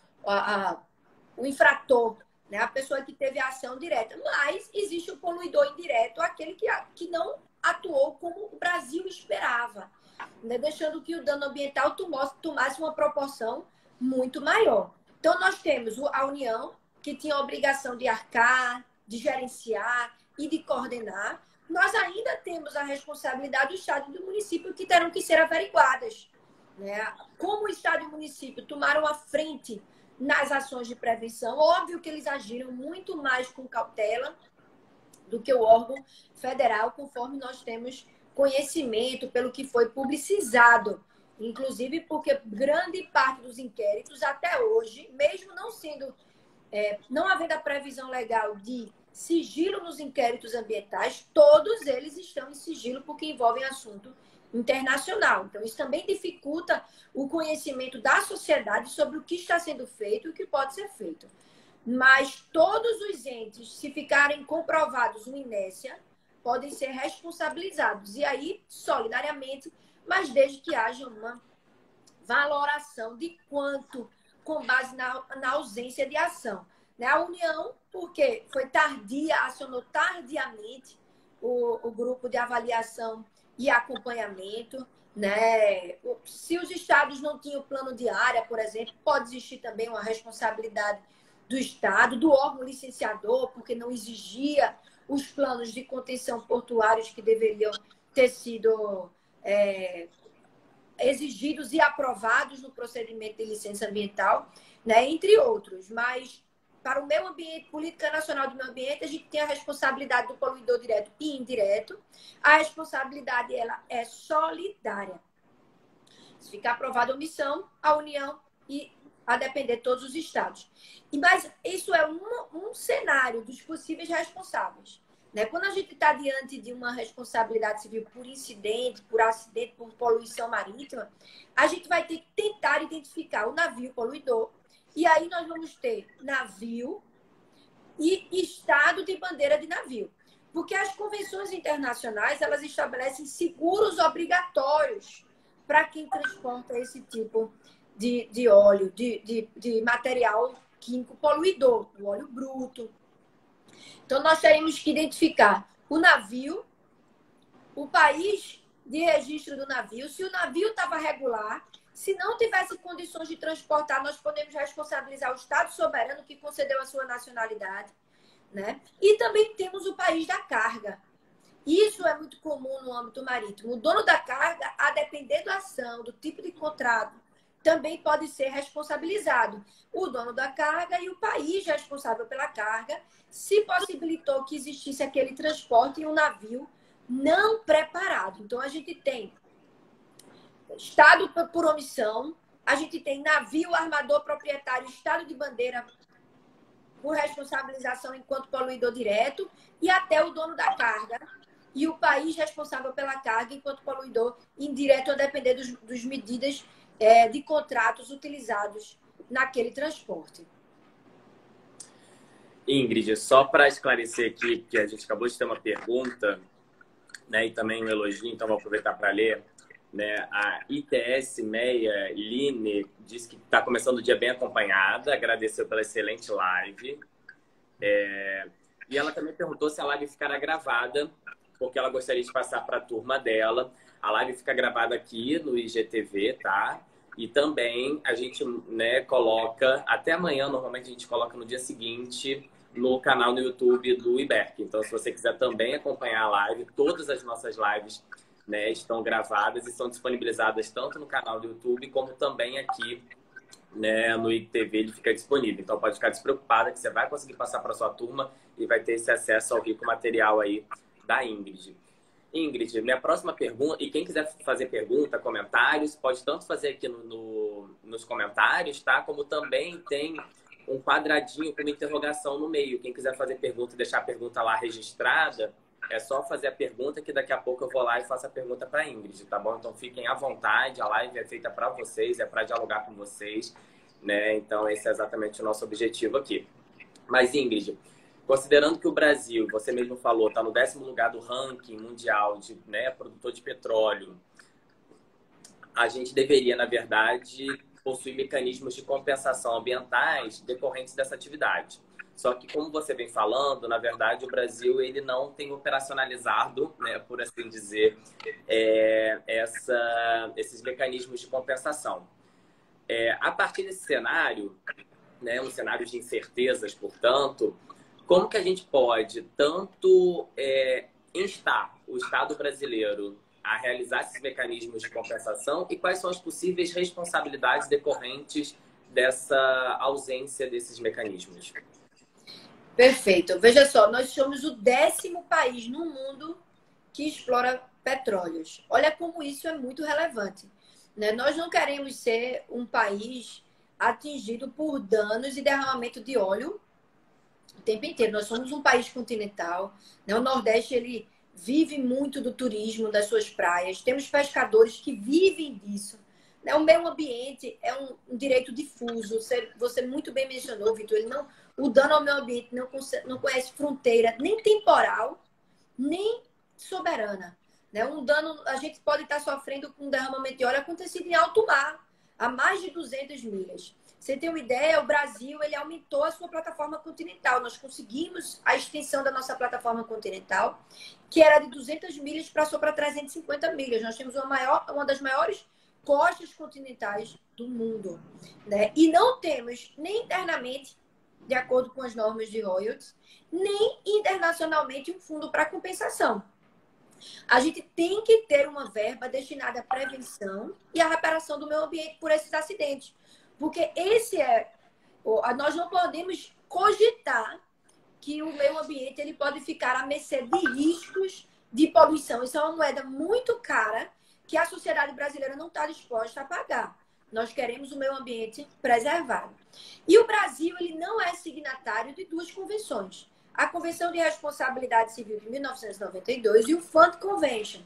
o infrator, né? A pessoa que teve a ação direta. Mas existe o poluidor indireto, aquele que não atuou como o Brasil esperava, né? Deixando que o dano ambiental tomasse uma proporção muito maior. Então, nós temos a União, que tinha a obrigação de arcar, de gerenciar e de coordenar. Nós ainda temos a responsabilidade do Estado e do município, que terão que ser averiguadas, né? Como o Estado e o município tomaram a frente nas ações de prevenção, óbvio que eles agiram muito mais com cautela do que o órgão federal, conforme nós temos conhecimento pelo que foi publicizado. Inclusive porque grande parte dos inquéritos, até hoje, mesmo não havendo a previsão legal de sigilo nos inquéritos ambientais, todos eles estão em sigilo porque envolvem assunto internacional. Então, isso também dificulta o conhecimento da sociedade sobre o que está sendo feito e o que pode ser feito. Mas todos os entes, se ficarem comprovados uma inércia, podem ser responsabilizados. E aí, solidariamente, mas desde que haja uma valoração de quanto, com base na ausência de ação. Né? A União, porque foi tardia, acionou tardiamente o grupo de avaliação e acompanhamento. Né? Se os estados não tinham plano de área, por exemplo, pode existir também uma responsabilidade do Estado, do órgão licenciador, porque não exigia os planos de contenção portuários que deveriam ter sido exigidos e aprovados no procedimento de licença ambiental, né, entre outros. Mas, para o meio ambiente, Política Nacional do Meio Ambiente, a gente tem a responsabilidade do poluidor direto e indireto. A responsabilidade ela é solidária. Se ficar aprovada a omissão, a União e, a depender, todos os estados. Mas isso é um cenário dos possíveis responsáveis. Né? Quando a gente está diante de uma responsabilidade civil por incidente, por acidente, por poluição marítima, a gente vai ter que tentar identificar o navio poluidor. E aí nós vamos ter navio e estado de bandeira de navio. Porque as convenções internacionais, elas estabelecem seguros obrigatórios para quem transporta esse tipo de óleo, de material químico poluidor, o óleo bruto. Então, nós teremos que identificar o navio, o país de registro do navio, se o navio estava regular, se não tivesse condições de transportar, nós podemos responsabilizar o Estado soberano que concedeu a sua nacionalidade, né? E também temos o país da carga. Isso é muito comum no âmbito marítimo. O dono da carga, a depender da ação, do tipo de contrato, também pode ser responsabilizado. O dono da carga e o país responsável pela carga, se possibilitou que existisse aquele transporte em um navio não preparado. Então, a gente tem estado por omissão, a gente tem navio, armador, proprietário, estado de bandeira por responsabilização enquanto poluidor direto e até o dono da carga e o país responsável pela carga enquanto poluidor indireto, a depender dos medidas de contratos utilizados naquele transporte. Ingrid, só para esclarecer aqui, que a gente acabou de ter uma pergunta, né, e também um elogio, então vou aproveitar para ler. Né, a ITS Meia Line diz que está começando o dia bem acompanhada, agradeceu pela excelente live. E ela também perguntou se a live ficará gravada, porque ela gostaria de passar para a turma dela. A live fica gravada aqui no IGTV, tá? E também a gente, né, coloca, até amanhã, normalmente a gente coloca no dia seguinte, no canal no YouTube do IBERC. Então, se você quiser também acompanhar a live, todas as nossas lives, né, estão gravadas e são disponibilizadas tanto no canal do YouTube como também aqui, né, no IGTV ele fica disponível. Então pode ficar despreocupada que você vai conseguir passar para sua turma e vai ter esse acesso ao rico material aí da Ingrid. Ingrid, minha próxima pergunta, e quem quiser fazer pergunta, comentários, pode tanto fazer aqui nos comentários, tá? Como também tem um quadradinho com uma interrogação no meio. Quem quiser fazer pergunta e deixar a pergunta lá registrada, é só fazer a pergunta que daqui a pouco eu vou lá e faço a pergunta para a Ingrid, tá bom? Então fiquem à vontade, a live é feita para vocês, é para dialogar com vocês, né? Então esse é exatamente o nosso objetivo aqui. Mas Ingrid, considerando que o Brasil, você mesmo falou, está no 10º lugar do ranking mundial de, né, produtor de petróleo, a gente deveria, na verdade, possuir mecanismos de compensação ambientais decorrentes dessa atividade. Só que, como você vem falando, na verdade, o Brasil ele não tem operacionalizado, né, por assim dizer, esses mecanismos de compensação. A partir desse cenário, né, um cenário de incertezas, portanto, como que a gente pode tanto instar o Estado brasileiro a realizar esses mecanismos de compensação e quais são as possíveis responsabilidades decorrentes dessa ausência desses mecanismos? Perfeito. Veja só, nós somos o 10º país no mundo que explora petróleos. Olha como isso é muito relevante, né? Nós não queremos ser um país atingido por danos e derramamento de óleo o tempo inteiro. Nós somos um país continental, né? O Nordeste ele vive muito do turismo, das suas praias. Temos pescadores que vivem disso. Né? O meio ambiente é um direito difuso. Você muito bem mencionou, Vitor. O dano ao meio ambiente não conhece fronteira nem temporal, nem soberana. Né? Um dano, a gente pode estar sofrendo com um derramamento de óleo acontecido em alto mar, a mais de 200 milhas. Você tem uma ideia, o Brasil ele aumentou a sua plataforma continental. Nós conseguimos a extensão da nossa plataforma continental, que era de 200 milhas, passou para 350 milhas. Nós temos uma das maiores costas continentais do mundo. Né? E não temos nem internamente, de acordo com as normas de royalties, nem internacionalmente um fundo para compensação. A gente tem que ter uma verba destinada à prevenção e à reparação do meio ambiente por esses acidentes. Porque nós não podemos cogitar que o meio ambiente ele pode ficar à mercê de riscos de poluição. Isso é uma moeda muito cara que a sociedade brasileira não está disposta a pagar. Nós queremos o meio ambiente preservado. E o Brasil ele não é signatário de 2 convenções. A Convenção de Responsabilidade Civil de 1992 e o Fund Convention,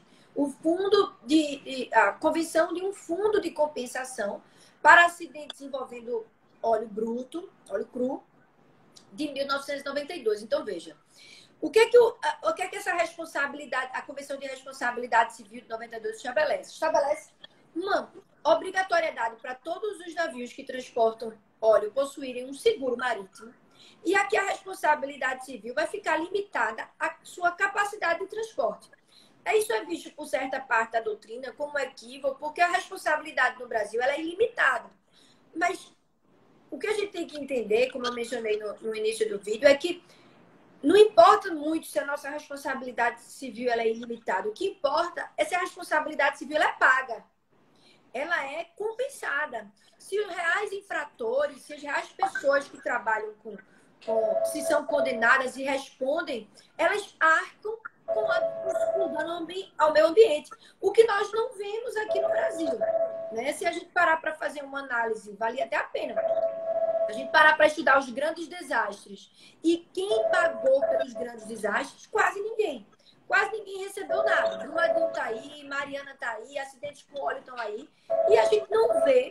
a Convenção de um Fundo de Compensação para acidentes envolvendo óleo bruto, óleo cru, de 1992. Então, veja, o que é que essa responsabilidade, a Convenção de Responsabilidade Civil de 92 estabelece? Estabelece uma obrigatoriedade para todos os navios que transportam óleo possuírem um seguro marítimo. E aqui a responsabilidade civil vai ficar limitada à sua capacidade de transporte. Isso é visto por certa parte da doutrina como equívoco, porque a responsabilidade no Brasil ela é ilimitada. Mas o que a gente tem que entender, como eu mencionei no início do vídeo, é que não importa muito se a nossa responsabilidade civil ela é ilimitada. O que importa é se a responsabilidade civil é paga. Ela é compensada. Se os reais infratores, se as reais pessoas que trabalham se são condenadas e respondem, elas arcam com dano ao meio ambiente. O que nós não vemos aqui no Brasil. Né? Se a gente parar para fazer uma análise, vale até a pena. A gente parar para estudar os grandes desastres. E quem pagou pelos grandes desastres? Quase ninguém. Quase ninguém recebeu nada. Brumadinho está aí, Mariana está aí, acidentes com óleo estão aí. E a gente não vê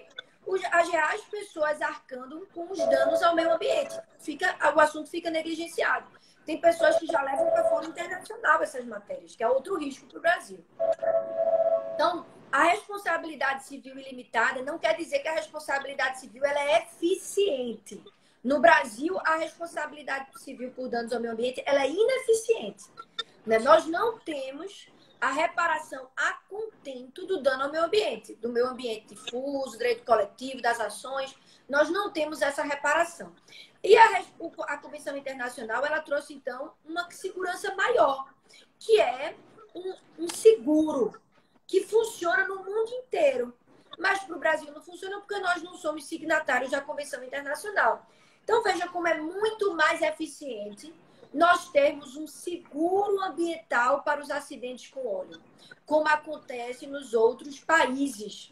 as reais pessoas arcando com os danos ao meio ambiente. O assunto fica negligenciado. Tem pessoas que já levam para fora internacional essas matérias, que é outro risco para o Brasil. Então, a responsabilidade civil ilimitada não quer dizer que a responsabilidade civil ela é eficiente. No Brasil, a responsabilidade civil por danos ao meio ambiente ela é ineficiente. Né? Nós não temos a reparação a contento do dano ao meio ambiente, do meio ambiente difuso, direito coletivo, das ações. Nós não temos essa reparação. E a Convenção Internacional ela trouxe, então, uma segurança maior, que é um seguro que funciona no mundo inteiro. Mas para o Brasil não funciona porque nós não somos signatários da Convenção Internacional. Então, veja como é muito mais eficiente nós termos um seguro ambiental para os acidentes com óleo, como acontece nos outros países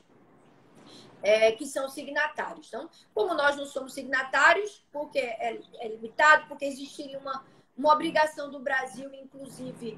que são signatários. Então, como nós não somos signatários, porque é limitado, porque existiria uma obrigação do Brasil, inclusive,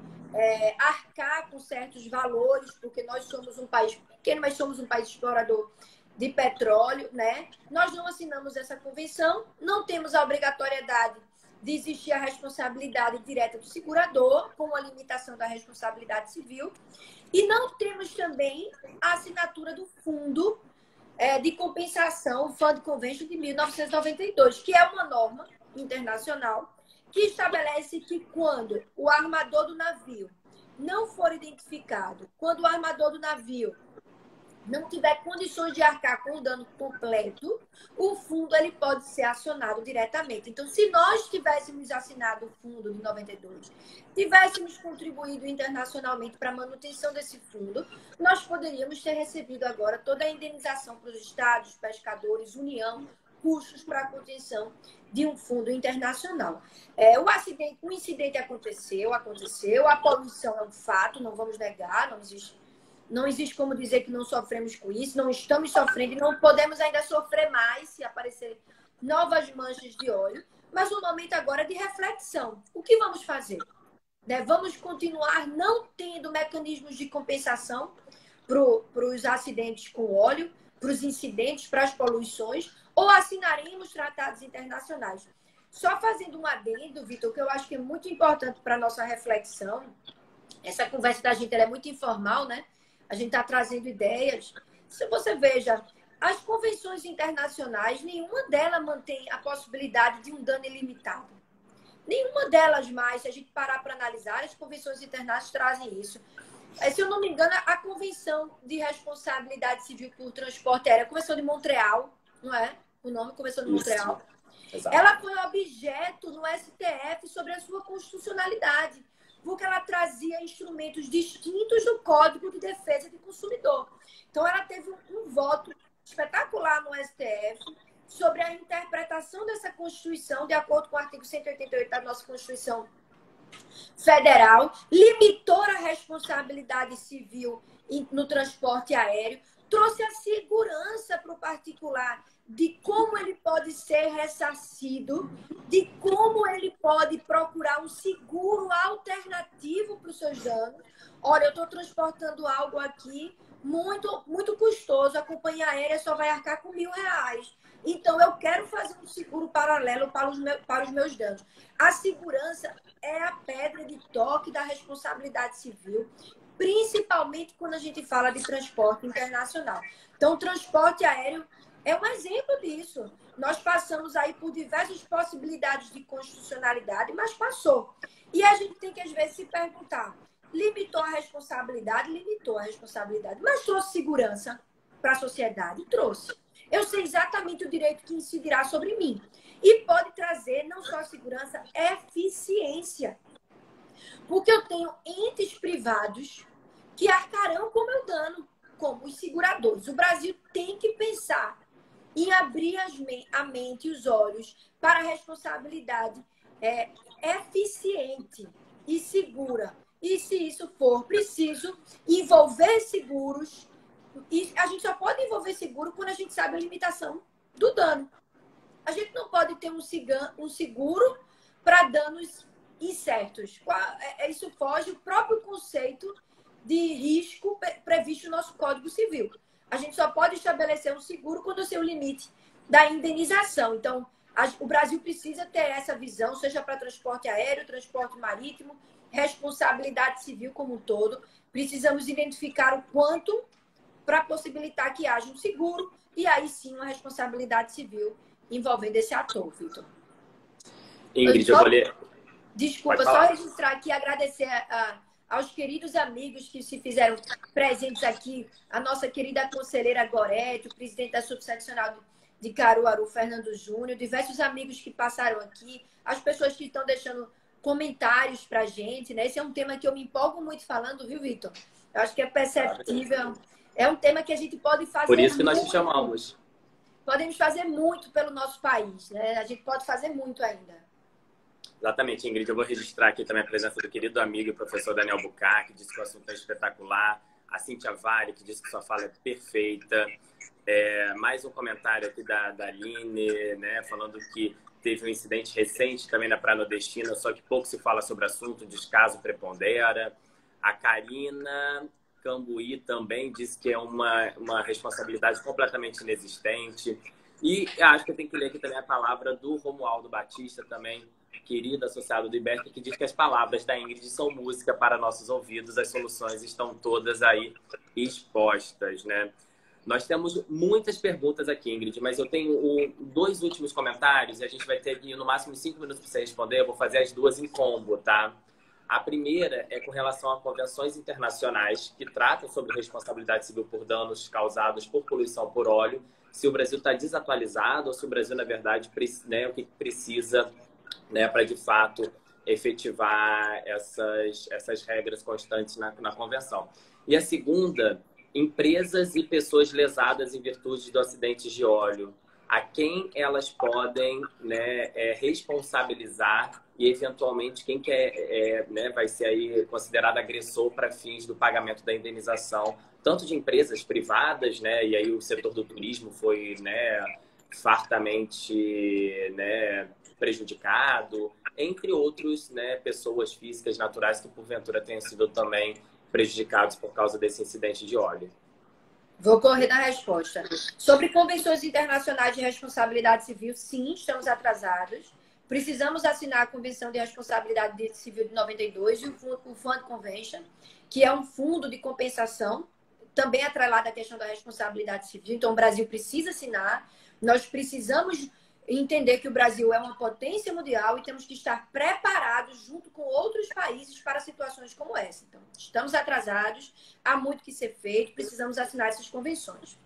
arcar com certos valores, porque nós somos um país pequeno, mas somos um país explorador de petróleo, né? Nós não assinamos essa convenção, não temos a obrigatoriedade de existir a responsabilidade direta do segurador, com a limitação da responsabilidade civil, e não temos também a assinatura do Fundo de Compensação, o Fund Convention de 1992, que é uma norma internacional que estabelece que quando o armador do navio não for identificado, quando o armador do navio não tiver condições de arcar com o dano completo, o fundo ele pode ser acionado diretamente. Então, se nós tivéssemos assinado o fundo de 92, tivéssemos contribuído internacionalmente para a manutenção desse fundo, nós poderíamos ter recebido agora toda a indenização para os estados, pescadores, União, custos para a contenção de um fundo internacional. O incidente aconteceu, a poluição é um fato, não vamos negar, não existe como dizer que não sofremos com isso, não estamos sofrendo e não podemos ainda sofrer mais se aparecerem novas manchas de óleo. Mas o momento agora é de reflexão. O que vamos fazer? Vamos continuar não tendo mecanismos de compensação para os acidentes com óleo, para os incidentes, para as poluições, ou assinaremos tratados internacionais? Só fazendo um adendo, Vitor, que eu acho que é muito importante para a nossa reflexão. Essa conversa da gente é muito informal, né? A gente está trazendo ideias. Se você veja, as convenções internacionais, nenhuma delas mantém a possibilidade de um dano ilimitado. Nenhuma delas mais, se a gente parar para analisar, as convenções internacionais trazem isso. Se eu não me engano, a Convenção de Responsabilidade Civil por Transporte Aéreo, a Convenção de Montreal, não é? O nome, Convenção de Montreal. Exato. Ela foi objeto no STF sobre a sua constitucionalidade, porque ela trazia instrumentos distintos do Código de Defesa do Consumidor. Então, ela teve um voto espetacular no STF sobre a interpretação dessa Constituição, de acordo com o artigo 188 da nossa Constituição Federal, limitou a responsabilidade civil no transporte aéreo, trouxe a segurança para o particular de como ele pode ser ressarcido, de como ele pode procurar um seguro alternativo para os seus danos. Olha, eu estou transportando algo aqui muito, muito custoso, a companhia aérea só vai arcar com R$1.000. Então, eu quero fazer um seguro paralelo para os meus danos. A segurança é a pedra de toque da responsabilidade civil, principalmente quando a gente fala de transporte internacional. Então, o transporte aéreo é um exemplo disso. Nós passamos aí por diversas possibilidades de constitucionalidade, mas passou. E a gente tem que, às vezes, se perguntar, limitou a responsabilidade, mas trouxe segurança para a sociedade? Trouxe. Eu sei exatamente o direito que incidirá sobre mim. E pode trazer não só segurança, eficiência. Porque eu tenho entes privados que arcarão com o meu dano, como os seguradores. O Brasil tem que pensar em abrir a mente e os olhos para a responsabilidade eficiente e segura. E se isso for preciso, envolver seguros. E a gente só pode envolver seguro quando a gente sabe a limitação do dano. A gente não pode ter um seguro para danos incertos. Isso foge do próprio conceito de risco previsto no nosso Código Civil. a gente só pode estabelecer um seguro quando tem o limite da indenização. Então, o Brasil precisa ter essa visão, seja para transporte aéreo, transporte marítimo, responsabilidade civil como um todo. Precisamos identificar o quanto para possibilitar que haja um seguro e aí sim uma responsabilidade civil envolvendo esse ator, Vitor. Ingrid, eu vou ler. Desculpa, só registrar aqui e agradecer aos queridos amigos que se fizeram presentes aqui, a nossa querida conselheira Gorete, o presidente da Subseccional de Caruaru, Fernando Júnior, diversos amigos que passaram aqui, as pessoas que estão deixando comentários para a gente, né? Esse é um tema que eu me empolgo muito falando, viu, Vitor? Eu acho que é perceptível. É um tema que a gente pode fazer. Por isso que nós te chamamos. Podemos fazer muito pelo nosso país, né? A gente pode fazer muito ainda. Exatamente, Ingrid. Eu vou registrar aqui também a presença do querido amigo e professor Daniel Bucar, que disse que o assunto é espetacular. A Cíntia Vale, que disse que sua fala é perfeita. Mais um comentário aqui da Aline, né, falando que teve um incidente recente também na Praia Nordestina, só que pouco se fala sobre o assunto, o descaso prepondera. A Karina Cambuí também disse que é uma responsabilidade completamente inexistente. E acho que eu tenho que ler aqui também a palavra do Romualdo Batista, também querido associado do IBERC, que diz que as palavras da Ingrid são música para nossos ouvidos, as soluções estão todas aí expostas, né? Nós temos muitas perguntas aqui, Ingrid, mas eu tenho 2 últimos comentários e a gente vai ter aqui no máximo 5 minutos para você responder. Eu vou fazer as 2 em combo, tá? A primeira é com relação a convenções internacionais que tratam sobre responsabilidade civil por danos causados por poluição por óleo. Se o Brasil está desatualizado ou se o Brasil, na verdade, né, o que precisa, né, para, de fato, efetivar essas regras constantes na convenção. E a segunda, empresas e pessoas lesadas em virtude do acidente de óleo, a quem elas podem, né, responsabilizar e, eventualmente, quem né, vai ser aí considerado agressor para fins do pagamento da indenização, tanto de empresas privadas, né, e aí o setor do turismo foi, né, fartamente, né, prejudicado, entre outros, né, pessoas físicas naturais que, porventura, tenham sido também prejudicados por causa desse incidente de óleo. Vou correr na resposta. Sobre convenções internacionais de responsabilidade civil, sim, estamos atrasados. Precisamos assinar a Convenção de Responsabilidade Civil de 92 e o Fund Convention, que é um fundo de compensação, também atrelado à questão da responsabilidade civil. Então, o Brasil precisa assinar. Nós precisamos entender que o Brasil é uma potência mundial e temos que estar preparados junto com outros países para situações como essa. Então, estamos atrasados, há muito que ser feito, precisamos assinar essas convenções.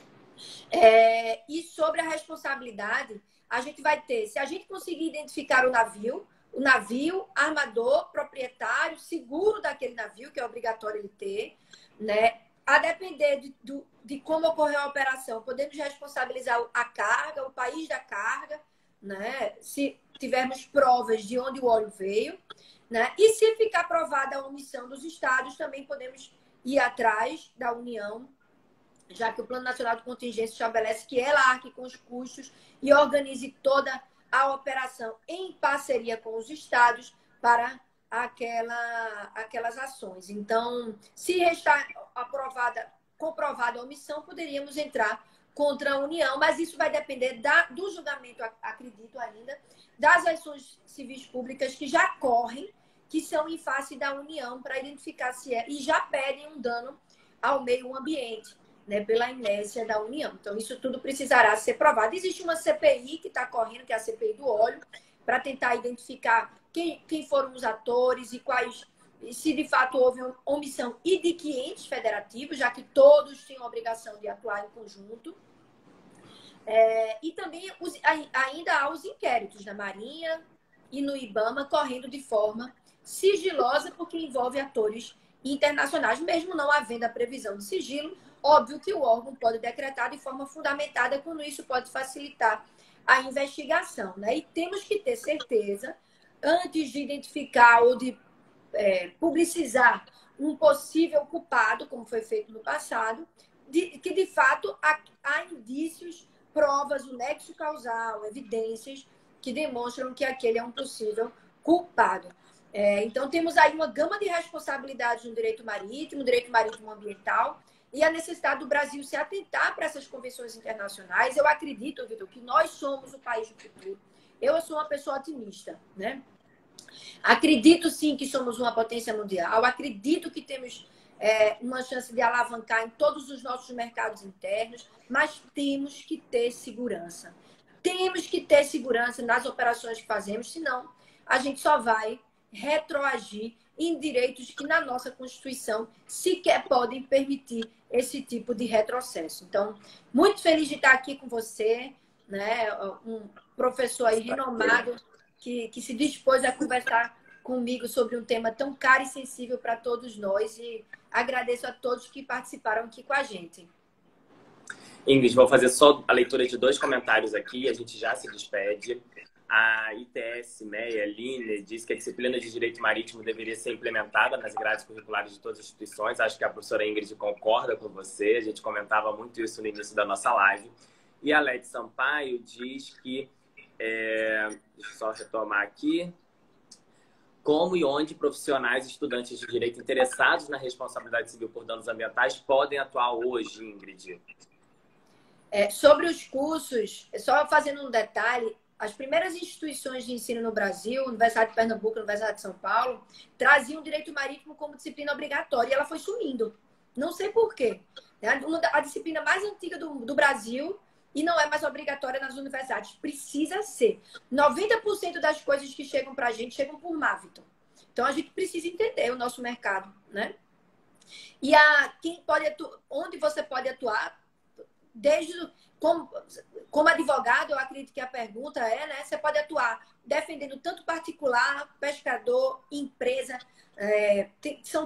E sobre a responsabilidade, a gente vai ter, se a gente conseguir identificar o navio, armador, proprietário, seguro daquele navio, que é obrigatório ele ter, né? A depender de como ocorreu a operação, podemos responsabilizar a carga, o país da carga, né? Se tivermos provas de onde o óleo veio, né? E se ficar provada a omissão dos estados, também podemos ir atrás da União, já que o Plano Nacional de Contingência estabelece que ela arque com os custos e organize toda a operação em parceria com os estados para aquelas ações. Então, se restar comprovada a omissão, poderíamos entrar contra a União, mas isso vai depender do julgamento, acredito ainda, das ações civis públicas que já correm, que são em face da União, para identificar se e já pedem um dano ao meio ambiente, né, pela inércia da União. Então, isso tudo precisará ser provado. Existe uma CPI que está correndo, que é a CPI do óleo, para tentar identificar quem foram os atores e se de fato houve omissão e de que entes federativos, já que todos tinham a obrigação de atuar em conjunto. E também ainda há os inquéritos na Marinha e no IBAMA correndo de forma sigilosa, porque envolve atores internacionais, mesmo não havendo a previsão de sigilo. Óbvio que o órgão pode decretar de forma fundamentada quando isso pode facilitar a investigação, né? E temos que ter certeza, antes de identificar ou de publicizar um possível culpado, como foi feito no passado, que de fato há indícios, provas, o nexo causal, evidências que demonstram que aquele é um possível culpado. Então, temos aí uma gama de responsabilidades no direito marítimo ambiental, e a necessidade do Brasil se atentar para essas convenções internacionais. Eu acredito, Vitor, que nós somos o país do futuro. Eu sou uma pessoa otimista, né? Acredito sim que somos uma potência mundial, acredito que temos uma chance de alavancar em todos os nossos mercados internos, mas temos que ter segurança. Temos que ter segurança nas operações que fazemos, senão a gente só vai retroagir em direitos que na nossa Constituição sequer podem permitir esse tipo de retrocesso. Então, muito feliz de estar aqui com você, né? Um professor aí renomado que se dispôs a conversar comigo sobre um tema tão caro e sensível para todos nós, e agradeço a todos que participaram aqui com a gente. Ingrid, vou fazer só a leitura de 2 comentários aqui, a gente já se despede. A ITS Meia Line diz que a disciplina de Direito Marítimo deveria ser implementada nas grades curriculares de todas as instituições. Acho que a professora Ingrid concorda com você, a gente comentava muito isso no início da nossa live. E a Led Sampaio diz que, deixa eu só retomar aqui, como e onde profissionais e estudantes de direito interessados na responsabilidade civil por danos ambientais podem atuar hoje, Ingrid? Sobre os cursos, só fazendo um detalhe, as primeiras instituições de ensino no Brasil, Universidade de Pernambuco, Universidade de São Paulo, traziam o direito marítimo como disciplina obrigatória e ela foi sumindo. Não sei por quê. A disciplina mais antiga do Brasil e não é mais obrigatória nas universidades. Precisa ser. 90% das coisas que chegam para a gente chegam por má, Vitor. Então, a gente precisa entender o nosso mercado, né? E onde você pode atuar, como advogado, eu acredito que a pergunta né? Você pode atuar defendendo tanto particular, pescador, empresa. São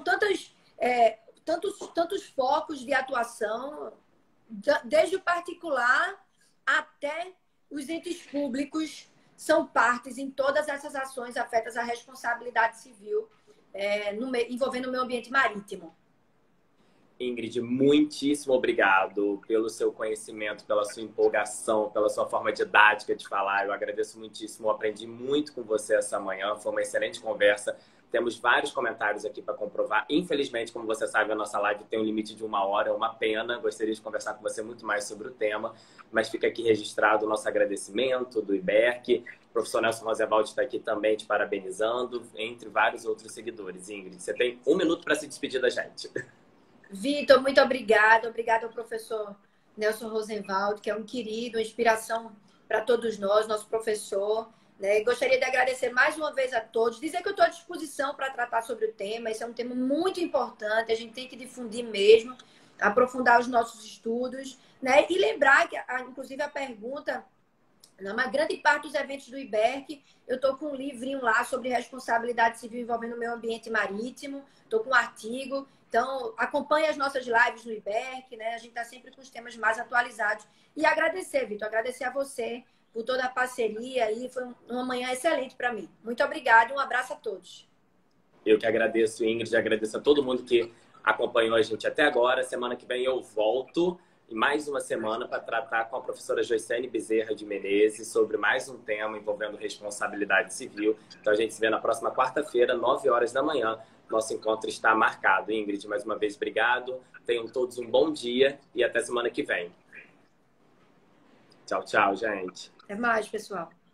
tantos focos de atuação, desde o particular até os entes públicos são partes em todas essas ações afetas à responsabilidade civil envolvendo o meio ambiente marítimo. Ingrid, muitíssimo obrigado pelo seu conhecimento, pela sua empolgação, pela sua forma didática de falar. Eu agradeço muitíssimo, aprendi muito com você essa manhã, foi uma excelente conversa. Temos vários comentários aqui para comprovar. Infelizmente, como você sabe, a nossa live tem um limite de 1 hora, é uma pena. Gostaria de conversar com você muito mais sobre o tema, mas fica aqui registrado o nosso agradecimento do IBERC. O professor Nelson Roosevelt está aqui também te parabenizando, entre vários outros seguidores. Ingrid, você tem 1 minuto para se despedir da gente. Vitor, muito obrigada. Obrigada ao professor Nelson Roosevelt, que é um querido, uma inspiração para todos nós, nosso professor. Né? Gostaria de agradecer mais uma vez a todos, dizer que eu estou à disposição para tratar sobre o tema. Esse é um tema muito importante, a gente tem que difundir mesmo, aprofundar os nossos estudos, né? E lembrar que, inclusive, a pergunta, na grande parte dos eventos do IBERC, eu estou com um livrinho lá sobre responsabilidade civil envolvendo o meio ambiente marítimo, estou com um artigo. Então, acompanhe as nossas lives no IBERC, né? A gente está sempre com os temas mais atualizados. E agradecer, Vitor, agradecer a você por toda a parceria aí. Foi uma manhã excelente para mim. Muito obrigada e um abraço a todos. Eu que agradeço, Ingrid, agradeço a todo mundo que acompanhou a gente até agora. Semana que vem eu volto em mais uma semana para tratar com a professora Joicene Bezerra de Menezes sobre mais um tema envolvendo responsabilidade civil. Então, a gente se vê na próxima quarta-feira, 9 horas da manhã. Nosso encontro está marcado. Ingrid, mais uma vez, obrigado. Tenham todos um bom dia e até semana que vem. Tchau, tchau, gente. Até mais, pessoal.